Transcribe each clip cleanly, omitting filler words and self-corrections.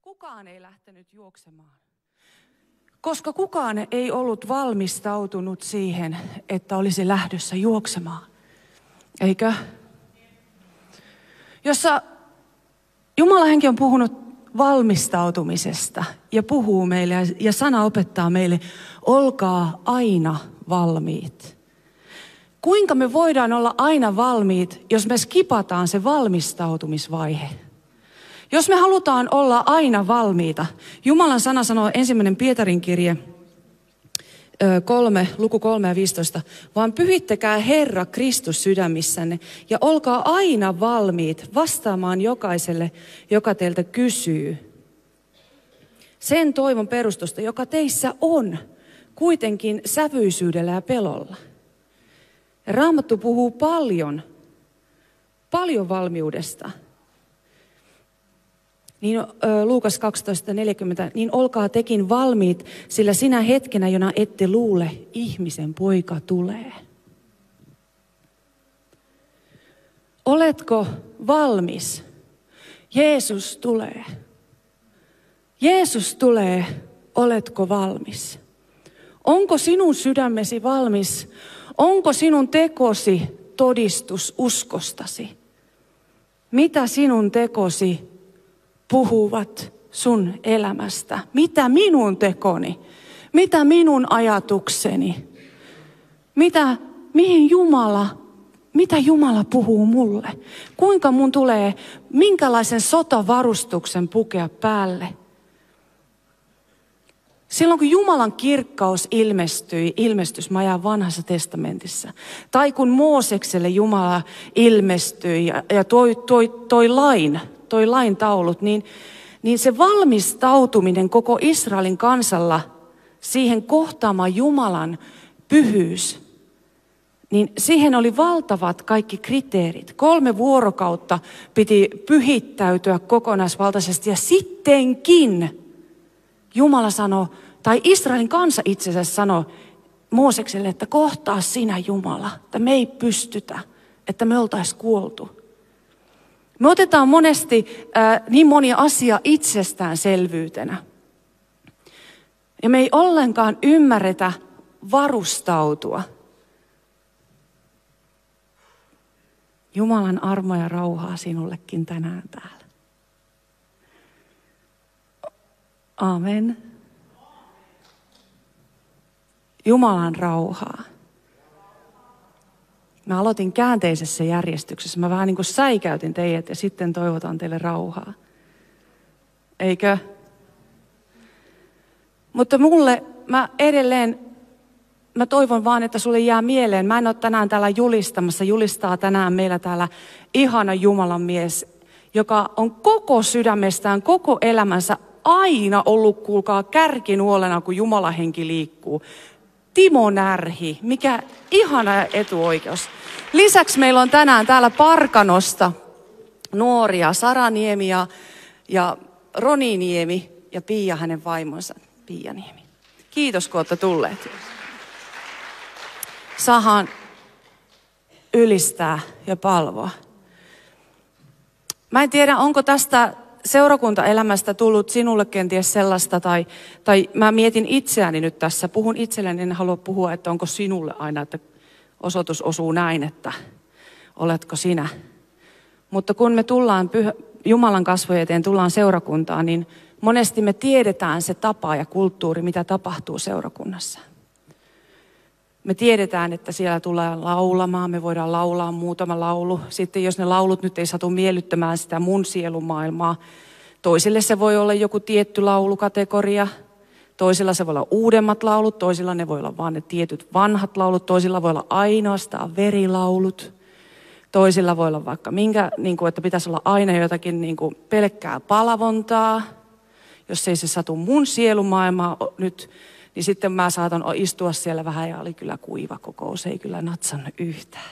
Kukaan ei lähtenyt juoksemaan, koska kukaan ei ollut valmistautunut siihen, että olisi lähdössä juoksemaan. Eikö? Jossa Jumalan henki on puhunut valmistautumisesta ja puhuu meille ja sana opettaa meille, olkaa aina valmiit. Kuinka me voidaan olla aina valmiit, jos me skipataan se valmistautumisvaihe? Jos me halutaan olla aina valmiita, Jumalan sana sanoo 1. Pietarin kirje, luku 3 ja 15, vaan pyhittäkää Herra Kristus sydämissänne ja olkaa aina valmiit vastaamaan jokaiselle, joka teiltä kysyy. Sen toivon perustusta, joka teissä on, kuitenkin sävyisyydellä ja pelolla. Ja Raamattu puhuu paljon valmiudesta. Niin Luukas 12:40, niin olkaa tekin valmiit, sillä sinä hetkenä, jona ette luule, ihmisen poika tulee. Oletko valmis? Jeesus tulee. Jeesus tulee, oletko valmis? Onko sinun sydämesi valmis? Onko sinun tekosi todistus uskostasi? Mitä sinun tekosi puhuvat sun elämästä? Mitä minun tekoni? Mitä minun ajatukseni? Mitä Jumala puhuu mulle? Kuinka mun tulee, minkälaisen sotavarustuksen pukea päälle? Silloin kun Jumalan kirkkaus ilmestyi ilmestysmajan vanhassa testamentissa, tai kun Moosekselle Jumala ilmestyi ja toi lain taulut, niin se valmistautuminen koko Israelin kansalla siihen kohtaamaan Jumalan pyhyys, niin siihen oli valtavat kaikki kriteerit. 3 vuorokautta piti pyhittäytyä kokonaisvaltaisesti ja sittenkin Jumala sanoi, tai Israelin kansa itse asiassa sanoi Moosekselle, että kohtaa sinä Jumala, että me ei pystytä, että me oltaisiin kuoltu. Me otetaan monesti niin monia asia itsestäänselvyytenä. Ja me ei ollenkaan ymmärretä varustautua. Jumalan armoa ja rauhaa sinullekin tänään täällä. Amen. Jumalan rauhaa. Mä aloitin käänteisessä järjestyksessä. Mä vähän niin kuin säikäytin teidät ja sitten toivotan teille rauhaa. Eikö? Mutta mä toivon vaan, että sulle jää mieleen. Mä en ole tänään täällä julistamassa. Julistaa tänään meillä täällä ihana Jumalan mies, joka on koko sydämestään, koko elämänsä aina ollut, kuulkaa, kärkinuolena, kun Jumalan henki liikkuu. Timo Närhi, mikä ihana etuoikeus. Lisäksi meillä on tänään täällä Parkanosta nuoria, Sara Niemi ja Roni Niemi ja Pia hänen vaimonsa, Pia Niemi. Kiitos, kun olette tulleet. Saadaan ylistää ja palvoa. Mä en tiedä, onko tästä seurakuntaelämästä tullut sinulle kenties sellaista, tai mä mietin itseäni nyt tässä, puhun itselleni, en halua puhua, että onko sinulle aina, että osoitus osuu näin, että oletko sinä. Mutta kun me tullaan Jumalan kasvojen eteen, tullaan seurakuntaan, niin monesti me tiedetään se tapa ja kulttuuri, mitä tapahtuu seurakunnassa. Me tiedetään, että siellä tulee laulamaan, me voidaan laulaa muutama laulu. Sitten jos ne laulut nyt ei satu miellyttämään sitä mun sielumaailmaa, toisille se voi olla joku tietty laulukategoria, toisilla se voi olla uudemmat laulut, toisilla ne voi olla vaan ne tietyt vanhat laulut, toisilla voi olla ainoastaan verilaulut, toisilla voi olla vaikka että pitäisi olla aina jotakin pelkkää palavontaa, jos ei se satu mun sielumaailmaa nyt. Niin sitten mä saatan istua siellä vähän ja oli kyllä kuiva kokous, ei kyllä natsannut yhtään.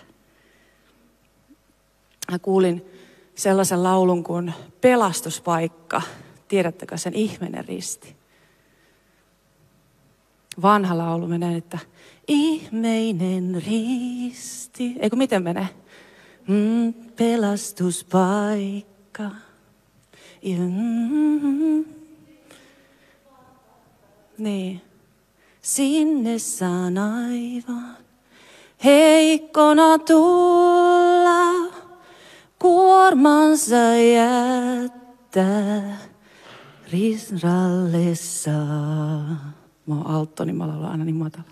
Mä kuulin sellaisen laulun kuin Pelastuspaikka. Tiedättekö sen Ihmeinen risti? Vanha laulu menee, että ihmeinen risti. Eikö miten menee? Pelastuspaikka. Niin. Sinne saan aivan heikkona tulla, kuormansa jättää risrallessa. Mä oon altto, niin mä laulan aina niin matala.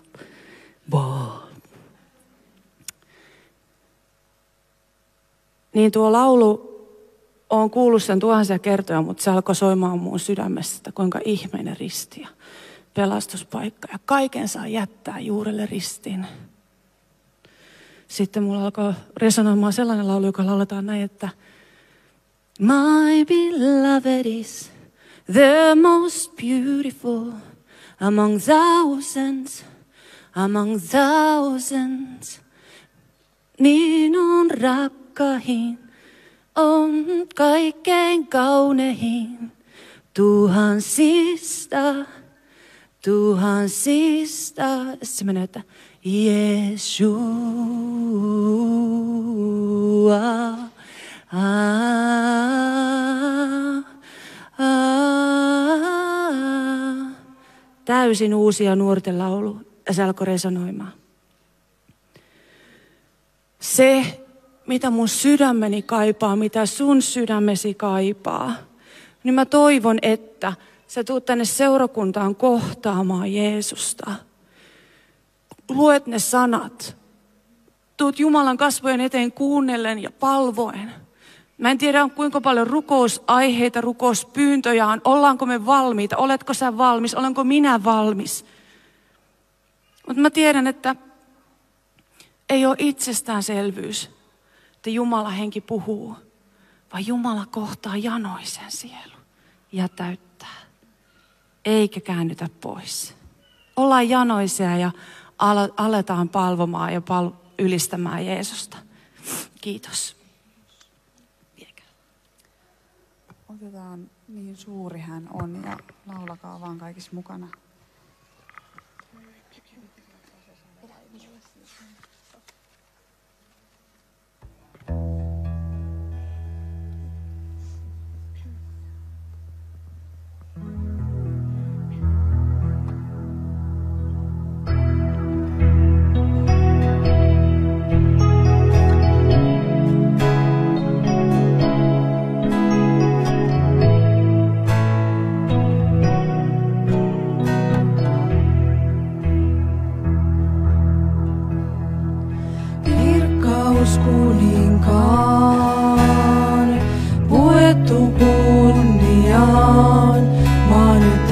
Niin tuo laulu, oon kuullut sen tuhansia kertoja, mutta se alkoi soimaan mun sydämessä, että kuinka ihmeinen risti ja pelastuspaikka. Ja kaiken saa jättää juurelle ristiin. Sitten mulla alkoi resonoimaan sellainen laulu, joka lauletaan näin, että My beloved is the most beautiful among thousands, among thousands. Minun rakkahin on kaikkein kaunein tuhansista, tuhansista. Se menee, että Jeshua. Täysin uusia nuorten laulu ja se alkoi resonoimaan. Se, mitä mun sydämeni kaipaa, mitä sun sydämesi kaipaa, niin mä toivon, että sä tuut tänne seurakuntaan kohtaamaan Jeesusta. Luet ne sanat. Tuut Jumalan kasvojen eteen kuunnellen ja palvoen. Mä en tiedä, kuinka paljon rukousaiheita, rukouspyyntöjä on. Ollaanko me valmiita? Oletko sä valmis? Olenko minä valmis? Mutta mä tiedän, että ei ole itsestäänselvyys, että Jumala henki puhuu, vaan Jumala kohtaa janoisen sielun ja täyttää, eikä käännytä pois. Ollaan janoisia ja aletaan palvomaan ja ylistämään Jeesusta. Kiitos. Otetaan Niin suuri hän on ja laulakaa vaan kaikissa mukana. Kuninkaan, puettu kunniaan, maa nyt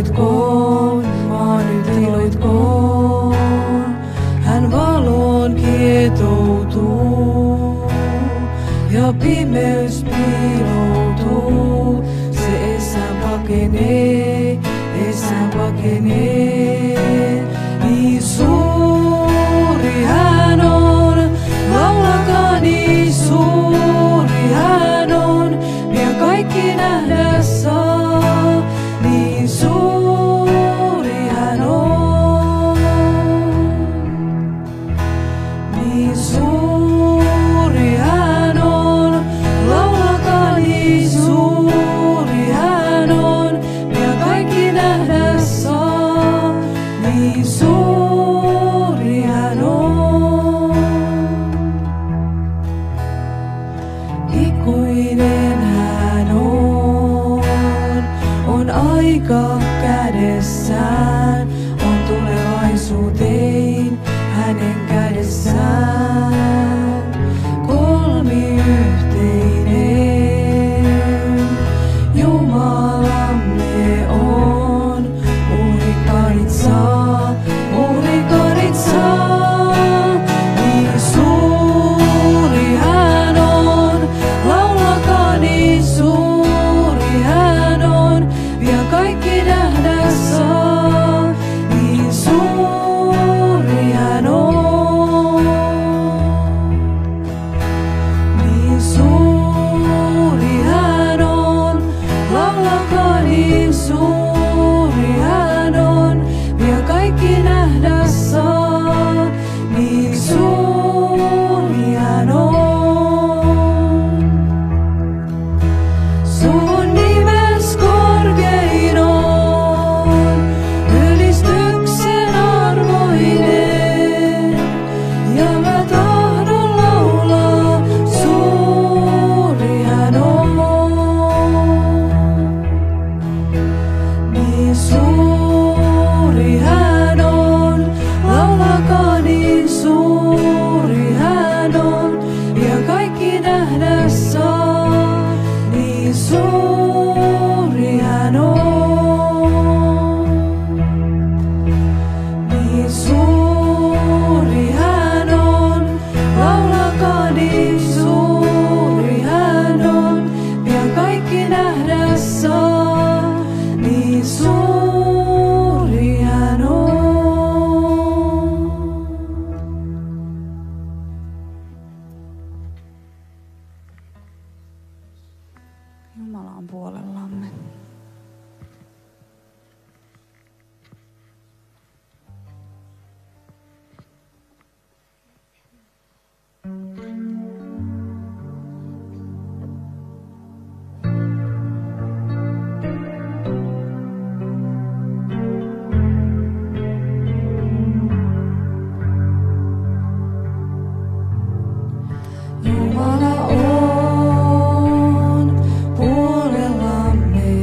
iloitkoon, hän valoon kietoutuu ja pimeys piiloutuu, se esä pakenee, niin suuri hän on. Laulakaa, niin suuri hän on, pian kaikki nähdä saa, niin suuri hän on. Niin suuri hän on, laulakaa, niin suuri hän on, pian kaikki nähdä saa, niin suuri hän on. Ikuinen hän on aika kädessään, on tulevaisuuteen hänen kädessään. Kolmiyhteinen Jumalamme on, uhrikarit saa, niin suuri hän on. Laulakaa, niin suuri hän on, pian kaikki nähdä saa, niin suuri hän on. Niin suuri hän on, laulakaa, niin suuri hän on, pian kaikki nähdä saa, niin suuri hän on. Sun nimes korkein on, puolellamme. Jumala on puolellamme.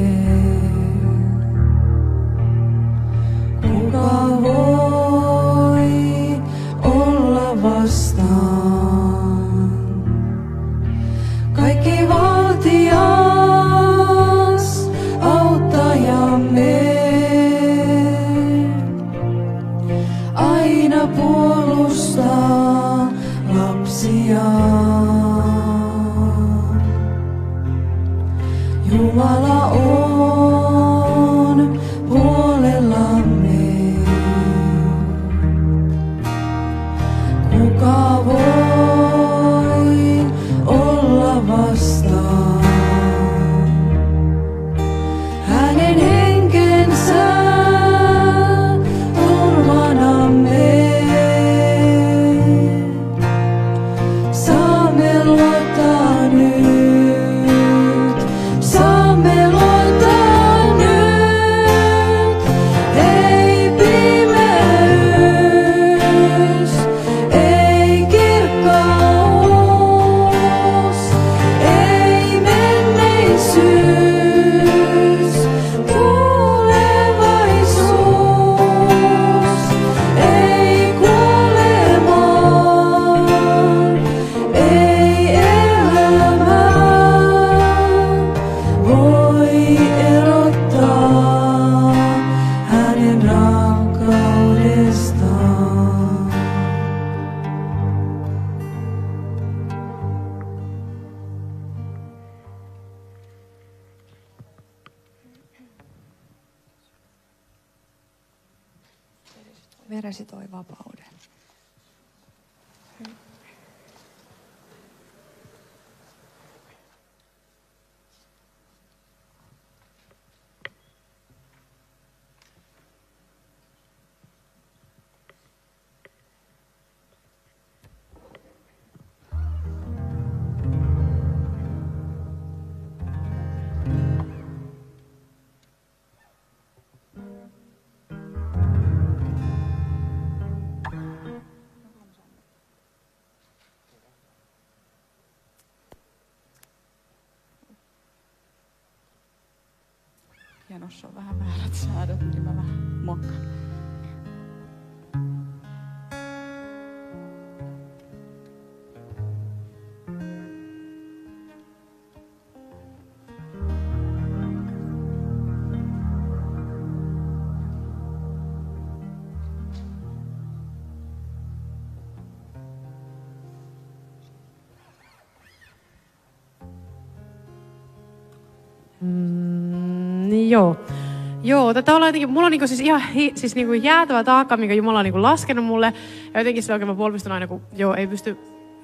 Kuka voi olla vastaan? Kaikki valtias auttajamme aina puolustaa lapsiaan. Jumala on puolellamme. Kuka voi olla vastaan? Hänen henkensä turvanamme. Saamme luottaa nyt, saamme luottaa nyt. Ei pimeys, ei kirkkaus, ei menneisyys, tulevaisuus, ei kuolemaan, ei elämää voi erottaa hänen rakkaudestaan. Veresi toi vapauden. Hienossa on vähän väärät säädöt, niin mä vähän muokkaan. Joo, tätä ollaan jotenkin, mulla on niinku siis ihan niinku jäätävä taakka, minkä Jumala on niinku laskenut mulle. Ja jotenkin se oikein mä puolivistun aina, kun ei pysty,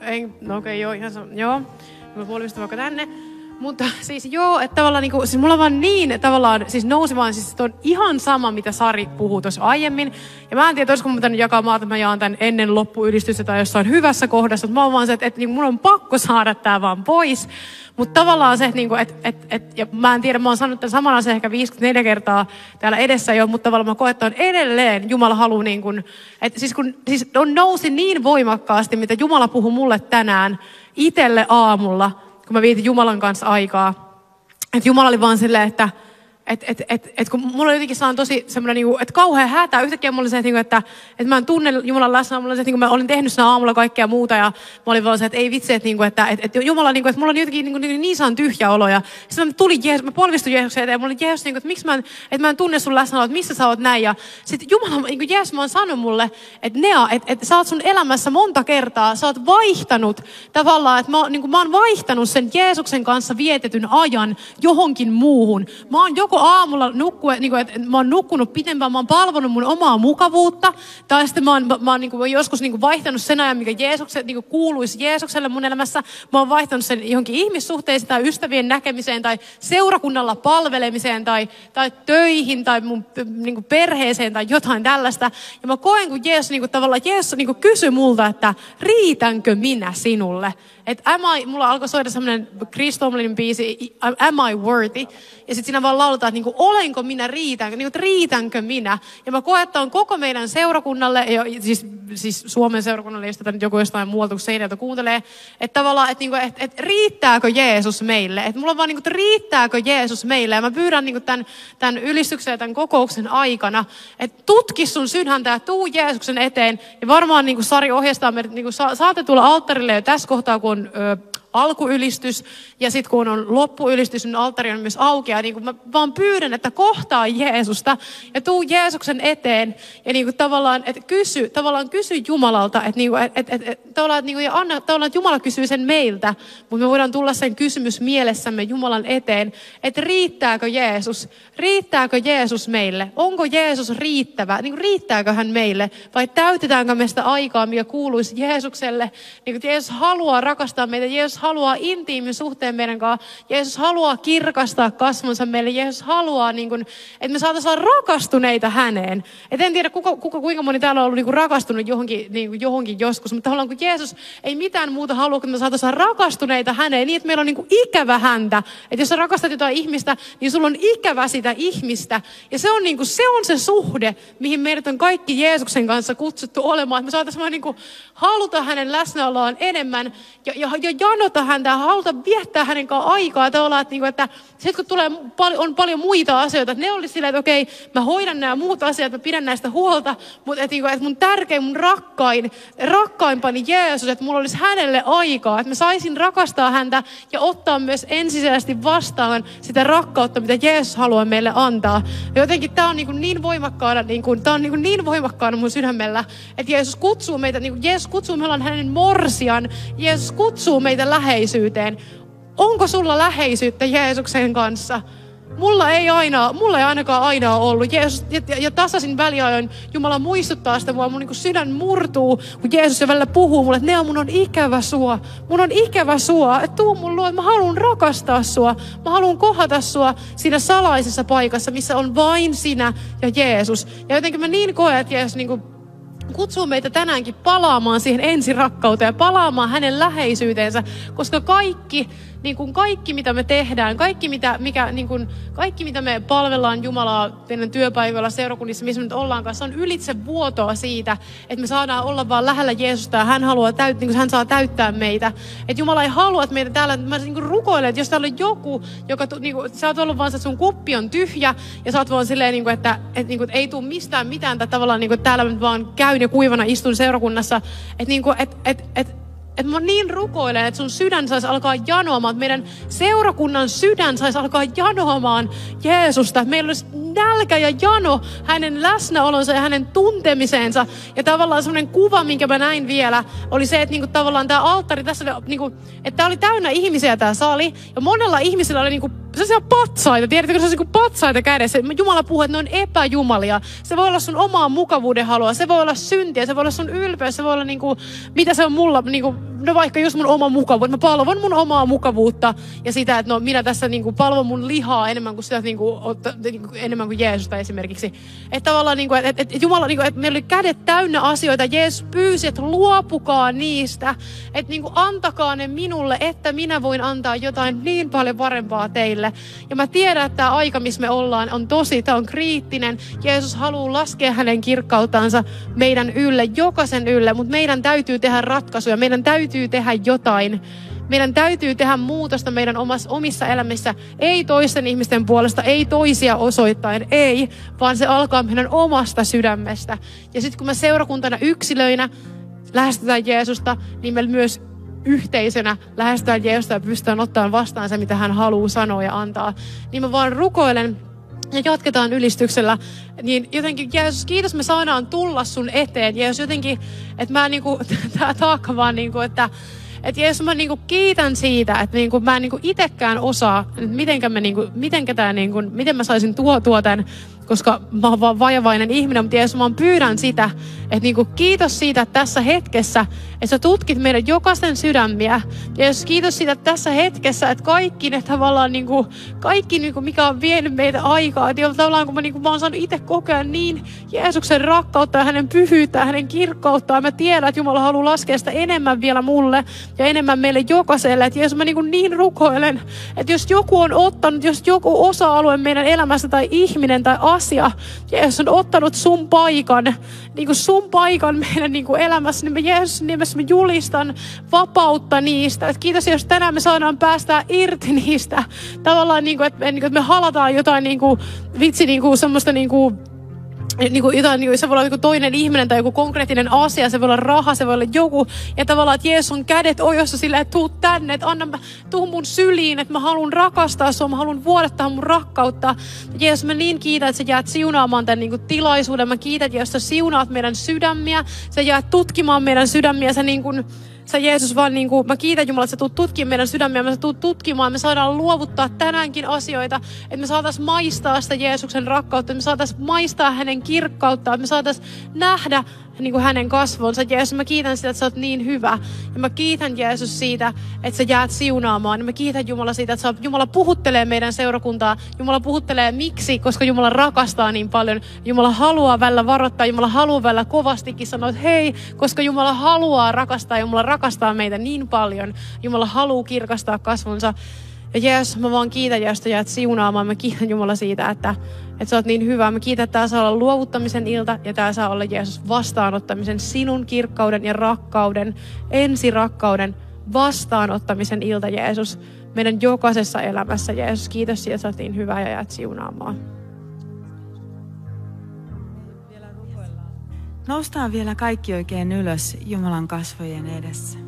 mä puolivistun vaikka tänne. Mutta siis että tavallaan niinku, siis mulla vaan niin tavallaan, siis nousi vaan, siis on ihan sama, mitä Sari puhuu tuossa aiemmin. Ja mä en tiedä, olisiko mun tänne jakaa maata, että mä jaan tän ennen loppuylistystä tai jossain hyvässä kohdassa. Mutta mä oon vaan se, että niinku mun on pakko saada tää vaan pois. Mutta tavallaan se, niinku, ja mä en tiedä, mä oon sanonut tämän saman asian ehkä 54 kertaa täällä edessä jo, mutta tavallaan mä koen, että on edelleen Jumala haluaa, niinku, että siis on nousi niin voimakkaasti, mitä Jumala puhui mulle tänään itselle aamulla, kun mä vietin Jumalan kanssa aikaa. Että Jumala oli vaan silleen, että kun mulla jotenkin saan tosi semmoinen, niinku, että kauhean hätä. Yhtäkkiä mulla oli se, että mä en tunne Jumalan läsnä. Mulla oli se, että mä olin tehnyt sen aamulla kaikkea muuta. Ja mä olin vaan se, että ei vitsi, että Jumala, että mulla on jotenkin niin saan tyhjä olo. Ja sitten mä polvistuin Jeesuksen eteen. Ja mulla oli Jeesus, että miksi mä en tunne sun läsnä, että missä sä oot näin. Ja sitten Jumala, Jeesus vaan sanoi mulle, että Nea, että sä oot sun elämässä monta kertaa. Sä oot vaihtanut tavallaan, että mä oon vaihtanut sen Jeesuksen kanssa vietetyn ajan johonkin muuhun. Mä oon joko koko aamulla niin kuin, että mä oon nukkunut pitempään, mä oon palvonut mun omaa mukavuutta. Tai sitten mä oon niin kuin, joskus niin kuin vaihtanut sen ajan, mikä niin kuin kuuluisi Jeesukselle mun elämässä. Mä oon vaihtanut sen johonkin ihmissuhteisiin tai ystävien näkemiseen tai seurakunnalla palvelemiseen tai töihin tai mun niin kuin perheeseen tai jotain tällaista. Ja mä koen, kun Jeesus niin kuin, tavallaan Jeesus niin kuin kysyi multa, että riitänkö minä sinulle? Että mulla alkoi soida semmoinen Chris Tomlinin biisi, Am I worthy? Ja sitten siinä vaan lauletaan, että niinku, olenko minä, riitänkö minä? Ja mä koen, että on koko meidän seurakunnalle, ja siis Suomen seurakunnalle, jos tätä nyt joku jostain muualta kuin Seinältä kuuntelee, että tavallaan, että niinku, et riittääkö Jeesus meille? Että mulla on vaan, niinku, että riittääkö Jeesus meille? Ja mä pyydän niinku, tämän ylistyksen ja tämän kokouksen aikana, että tutki sun sydäntä ja tuu Jeesuksen eteen. Ja varmaan niinku Sari ohjastaa meidät, niinku, saatte tulla alttarille jo tässä kohtaa, kun on alkuylistys ja sitten kun on loppuylistys, niin alttari on myös auki. Ja niin mä vaan pyydän, että kohtaa Jeesusta ja tuu Jeesuksen eteen ja niin tavallaan, että kysy Jumalalta, että niin tavallaan, niin ja anna, tavallaan, että Jumala kysyy sen meiltä, mutta me voidaan tulla sen kysymys mielessämme Jumalan eteen, että riittääkö Jeesus meille? Onko Jeesus riittävä? Niin riittääkö hän meille? Vai täytetäänkö me sitä aikaa, mikä kuuluisi Jeesukselle? Niin Jeesus haluaa rakastaa meitä, Jeesus haluaa intiimin suhteen meidän kanssa. Jeesus haluaa kirkastaa kasvonsa meille. Jeesus haluaa, niin kuin, että me saataisiin olla rakastuneita häneen. Et en tiedä, kuinka moni täällä on ollut niin kuin rakastunut johonkin joskus, mutta tavallaan kun Jeesus ei mitään muuta halua, kun me saataisiin olla rakastuneita häneen, niin että meillä on niin kuin ikävä häntä. Että jos sä rakastat jotain ihmistä, niin sulla on ikävä sitä ihmistä. Ja se on, niin kuin, se on se suhde, mihin meidät on kaikki Jeesuksen kanssa kutsuttu olemaan. Että me saataisiin niin kuin haluta hänen läsnäoloaan enemmän ja janota häntä ja haluta viettää hänen kanssaan aikaa. Että sitten kun on paljon muita asioita, että ne olisi silleen, että okei, mä hoidan nämä muut asiat, mä pidän näistä huolta, mutta että mun tärkein, mun rakkaimpani Jeesus, että mulla olisi hänelle aikaa, että mä saisin rakastaa häntä ja ottaa myös ensisijaisesti vastaan sitä rakkautta, mitä Jeesus haluaa meille antaa. Ja jotenkin tää on niin voimakkaana mun sydämellä, että Jeesus kutsuu meitä, me ollaan hänen morsian, Jeesus kutsuu meitä läheisyyteen. Onko sulla läheisyyttä Jeesuksen kanssa? Mulla ei ainakaan aina ole ollut. Jeesus, ja tasaisin väliajoin Jumala muistuttaa sitä mua. Mun niin sydän murtuu, kun Jeesus jo välillä puhuu mulle, että mun on ikävä sua. Mun on ikävä sua. Että tuu mun luo, että mä haluan rakastaa sua. Mä haluan kohdata sua siinä salaisessa paikassa, missä on vain sinä ja Jeesus. Ja jotenkin mä niin koen, että Jeesus niin kuin kutsuu meitä tänäänkin palaamaan siihen ensirakkauteen ja palaamaan hänen läheisyyteensä, koska kaikki mitä me tehdään, kaikki mitä me palvellaan Jumalaa teidän työpaikoilla, seurakunnissa, missä me nyt ollaan kanssa, on ylitse vuotoa siitä, että me saadaan olla vaan lähellä Jeesusta ja hän haluaa hän saa täyttää meitä. Että Jumala ei halua, että meitä täällä, mä rukoilen, että jos täällä on joku, joka sä oot ollut vaan, että sun kuppi on tyhjä ja sä oot vaan silleen, että ei tule mistään mitään, tai tavallaan että täällä nyt vaan käyn ja kuivana istun seurakunnassa, että mä niin rukoilen, että sun sydän saisi alkaa janoamaan, että meidän seurakunnan sydän saisi alkaa janoamaan Jeesusta. Että meillä olisi nälkä ja jano hänen läsnäolonsa ja hänen tuntemiseensa. Ja tavallaan semmoinen kuva, minkä mä näin vielä, oli se, että tavallaan tämä alttari tässä oli, että tämä oli täynnä ihmisiä tämä sali. Ja monella ihmisellä oli sellaisia patsaita, tiedättekö, se on patsaita kädessä. Jumala puhuu, että ne on epäjumalia. Se voi olla sun omaa mukavuuden halua, se voi olla syntiä, se voi olla sun ylpeys, se voi olla mitä se on mulla, no vaikka just mun oma mukavuus. Mä palvon mun omaa mukavuutta ja sitä, että minä tässä palvon mun lihaa enemmän kuin sitä, enemmän kuin Jeesusta esimerkiksi. Että tavallaan, että Jumala, että meillä oli kädet täynnä asioita. Jeesus pyysi, että luopukaa niistä. Että antakaa ne minulle, että minä voin antaa jotain niin paljon parempaa teille. Ja mä tiedän, että tämä aika, missä me ollaan, on tämä on kriittinen. Jeesus haluaa laskea hänen kirkkauttansa meidän ylle, jokaisen ylle, mutta meidän täytyy tehdä ratkaisuja, meidän täytyy tehdä jotain. Meidän täytyy tehdä muutosta meidän omissa elämissä, ei toisten ihmisten puolesta, ei toisia osoittain, ei, vaan se alkaa meidän omasta sydämestä. Ja sitten kun me seurakuntana yksilöinä lähestytään Jeesusta, niin me myös yhteisönä lähestytään Jeesusta ja pystytään ottamaan vastaan se, mitä hän haluaa sanoa ja antaa. Niin mä vaan rukoilen ja jatketaan ylistyksellä. Niin jotenkin, Jeesus, kiitos, me saadaan tulla sun eteen. Jeesus, jotenkin, että mä tää taakka vaan että Että Jeesus, mä niinku kiitän siitä, että niinku mä en niinku itekään osaa, miten mä saisin tuotua tämän, koska mä oon vaan vajavainen ihminen, mutta Jeesus, mä pyydän sitä, että niinku kiitos siitä, että tässä hetkessä, että sä tutkit meidän jokaisen sydämiä. Jeesus, kiitos siitä, että tässä hetkessä, että kaikki ne tavallaan kaikki mikä on vienyt meitä aikaa, että tavallaan kun mä oon saanut itse kokea niin Jeesuksen rakkautta ja hänen pyhyyttä ja hänen kirkkauttaan. Mä tiedän, että Jumala haluaa laskea sitä enemmän vielä mulle ja enemmän meille jokaiselle. Että Jeesus, mä niin rukoilen, että jos joku on ottanut, jos joku osa-alue meidän elämässä tai ihminen tai asia, Jeesus on ottanut sun paikan meidän elämässä, niin mä Jeesus nimessä mä julistan vapautta niistä. Että kiitos, jos tänään me saadaan päästää irti niistä. Tavallaan, että me halataan jotain semmoista se voi olla joku toinen ihminen tai joku konkreettinen asia, se voi olla raha, se voi olla joku. Ja tavallaan, että Jeesus on kädet ojossa silleen, että tuu tänne, että tuu mun syliin, että mä haluan rakastaa sua, mä haluan vuodattaa mun rakkautta. Jeesus, mä niin kiitän, että sä jäät siunaamaan tämän tilaisuuden. Mä kiitän, että sä siunaat meidän sydämiä, sä jäät tutkimaan meidän sydämiä, Sä Jeesus vaan mä kiitän Jumala, että sä tuut tutkimaan meidän sydämiä, me tuut tutkimaan, me saadaan luovuttaa tänäänkin asioita, että me saataisiin maistaa sitä Jeesuksen rakkautta, että me saataisiin maistaa hänen kirkkautta, että me saataisiin nähdä hänen kasvonsa. Jeesus, mä kiitän sitä, että sä oot niin hyvä. Ja mä kiitän Jeesus siitä, että sä jäät siunaamaan. Ja mä kiitän Jumala siitä, että Jumala puhuttelee meidän seurakuntaa. Jumala puhuttelee miksi, koska Jumala rakastaa niin paljon. Jumala haluaa välillä varoittaa, Jumala haluaa välillä kovastikin sanoa, että hei, koska Jumala haluaa rakastaa, Jumala rakastaa meitä niin paljon. Jumala haluaa kirkastaa kasvonsa. Ja Jeesus, mä vaan kiitän, jos sä jäät siunaamaan. Mä kiitän Jumala siitä, että sä oot niin hyvä. Mä kiitän, että tää saa olla luovuttamisen ilta ja tää saa olla Jeesus vastaanottamisen, sinun kirkkauden ja rakkauden, ensirakkauden vastaanottamisen ilta, Jeesus. Meidän jokaisessa elämässä, Jeesus. Kiitos siitä, että sä oot niin hyvä ja jäät siunaamaan. Noustaan vielä kaikki oikein ylös Jumalan kasvojen edessä.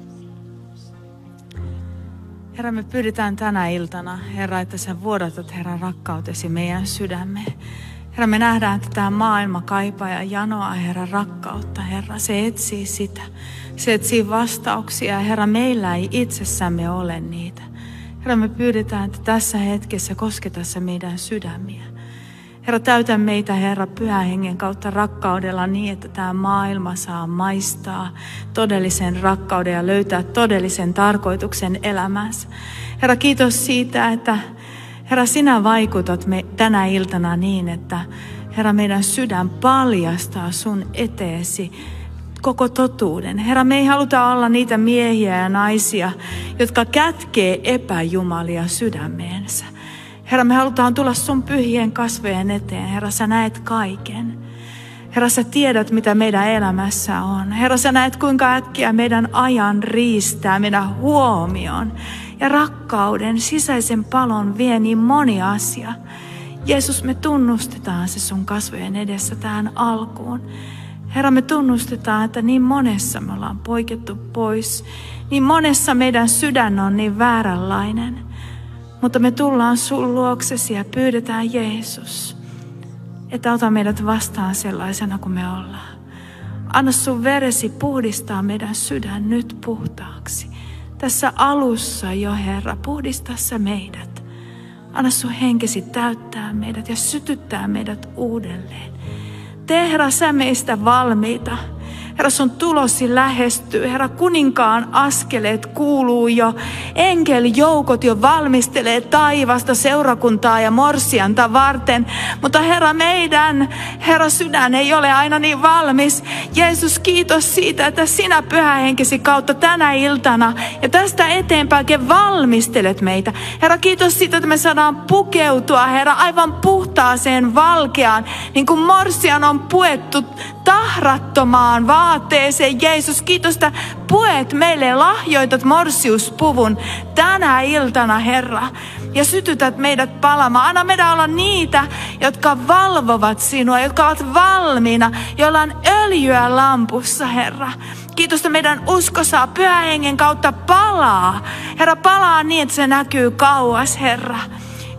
Herra, me pyydetään tänä iltana, Herra, että sä vuodatat, Herra, rakkautesi meidän sydämeen. Herra, me nähdään, että tämä maailma kaipaa ja janoaa, Herra, rakkautta. Herra, se etsii sitä. Se etsii vastauksia. Herra, meillä ei itsessämme ole niitä. Herra, me pyydetään, että tässä hetkessä kosketassa meidän sydämiä. Herra, täytä meitä, Herra, Pyhän Hengen kautta rakkaudella niin, että tämä maailma saa maistaa todellisen rakkauden ja löytää todellisen tarkoituksen elämässä. Herra, kiitos siitä, että Herra, sinä vaikutat tänä iltana niin, että Herra, meidän sydän paljastaa sun eteesi koko totuuden. Herra, me ei haluta olla niitä miehiä ja naisia, jotka kätkee epäjumalia sydämeensä. Herra, me halutaan tulla sun pyhien kasvojen eteen. Herra, sä näet kaiken. Herra, sä tiedät, mitä meidän elämässä on. Herra, sä näet, kuinka äkkiä meidän ajan riistää, meidän huomion ja rakkauden, sisäisen palon vie niin moni asia. Jeesus, me tunnustetaan se sun kasvojen edessä tähän alkuun. Herra, me tunnustetaan, että niin monessa me ollaan poikettu pois. Niin monessa meidän sydän on niin vääränlainen. Mutta me tullaan sun luoksesi ja pyydetään, Jeesus, että ota meidät vastaan sellaisena kuin me ollaan. Anna sun veresi puhdistaa meidän sydän nyt puhtaaksi. Tässä alussa jo, Herra, puhdista sä meidät. Anna sun henkesi täyttää meidät ja sytyttää meidät uudelleen. Tee, Herra, sä meistä valmiita. Herra, sun tulosi lähestyy. Herra, kuninkaan askeleet kuuluu jo. Enkelijoukot jo valmistelee taivasta seurakuntaa ja morsianta varten. Mutta Herra, meidän, Herra, sydän ei ole aina niin valmis. Jeesus, kiitos siitä, että sinä Pyhän Henkesi kautta tänä iltana ja tästä eteenpäin valmistelet meitä. Herra, kiitos siitä, että me saadaan pukeutua, Herra, aivan puhtaaseen valkeaan, niin kuin morsian on puettu tahrattomaan vaatteeseen. Jeesus, kiitos, että puet meille, lahjoitat morsiuspuvun tänä iltana, Herra. Ja sytytät meidät palamaan. Anna meidän olla niitä, jotka valvovat sinua, jotka ovat valmiina, joilla on öljyä lampussa, Herra. Kiitos, että meidän usko saa Pyhän Hengen kautta palaa. Herra, palaa niin, että se näkyy kauas, Herra.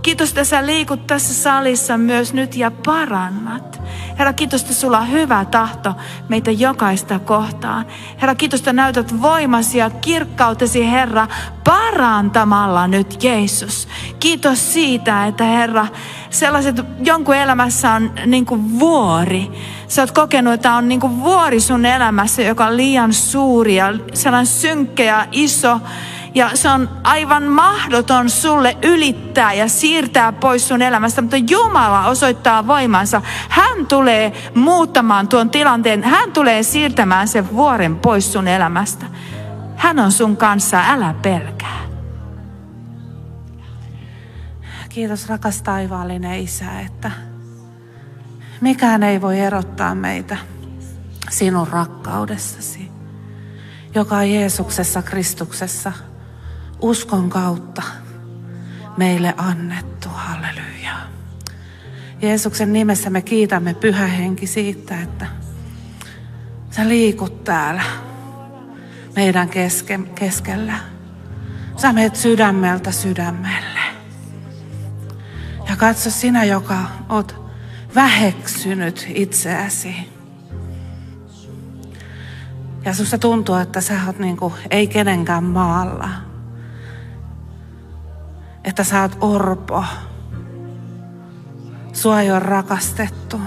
Kiitos, että sä liikut tässä salissa myös nyt ja parannat. Herra, kiitos, että sulla on hyvä tahto meitä jokaista kohtaan. Herra, kiitos, että näytät voimasi ja kirkkautesi, Herra, parantamalla nyt Jeesus. Kiitos siitä, että Herra, sellaiset jonkun elämässä on niin kuin vuori. Sä oot kokenut, että on niin kuin vuori sun elämässä, joka on liian suuri ja sellainen synkkä ja iso. Ja se on aivan mahdoton sulle ylittää ja siirtää pois sun elämästä, mutta Jumala osoittaa voimansa. Hän tulee muuttamaan tuon tilanteen. Hän tulee siirtämään sen vuoren pois sun elämästä. Hän on sun kanssa, älä pelkää. Kiitos rakas taivaallinen Isä, että mikään ei voi erottaa meitä sinun rakkaudessasi, joka on Jeesuksessa Kristuksessa uskon kautta meille annettu. Halleluja. Jeesuksen nimessä me kiitämme, Pyhä Henki, siitä, että sä liikut täällä meidän keskellä. Sä menet sydämeltä sydämelle. Ja katso, sinä, joka oot väheksynyt itseäsi. Ja susta tuntuu, että sä oot niinku ei kenenkään maalla. Että sä oot orpo. Sua ei ole rakastettu.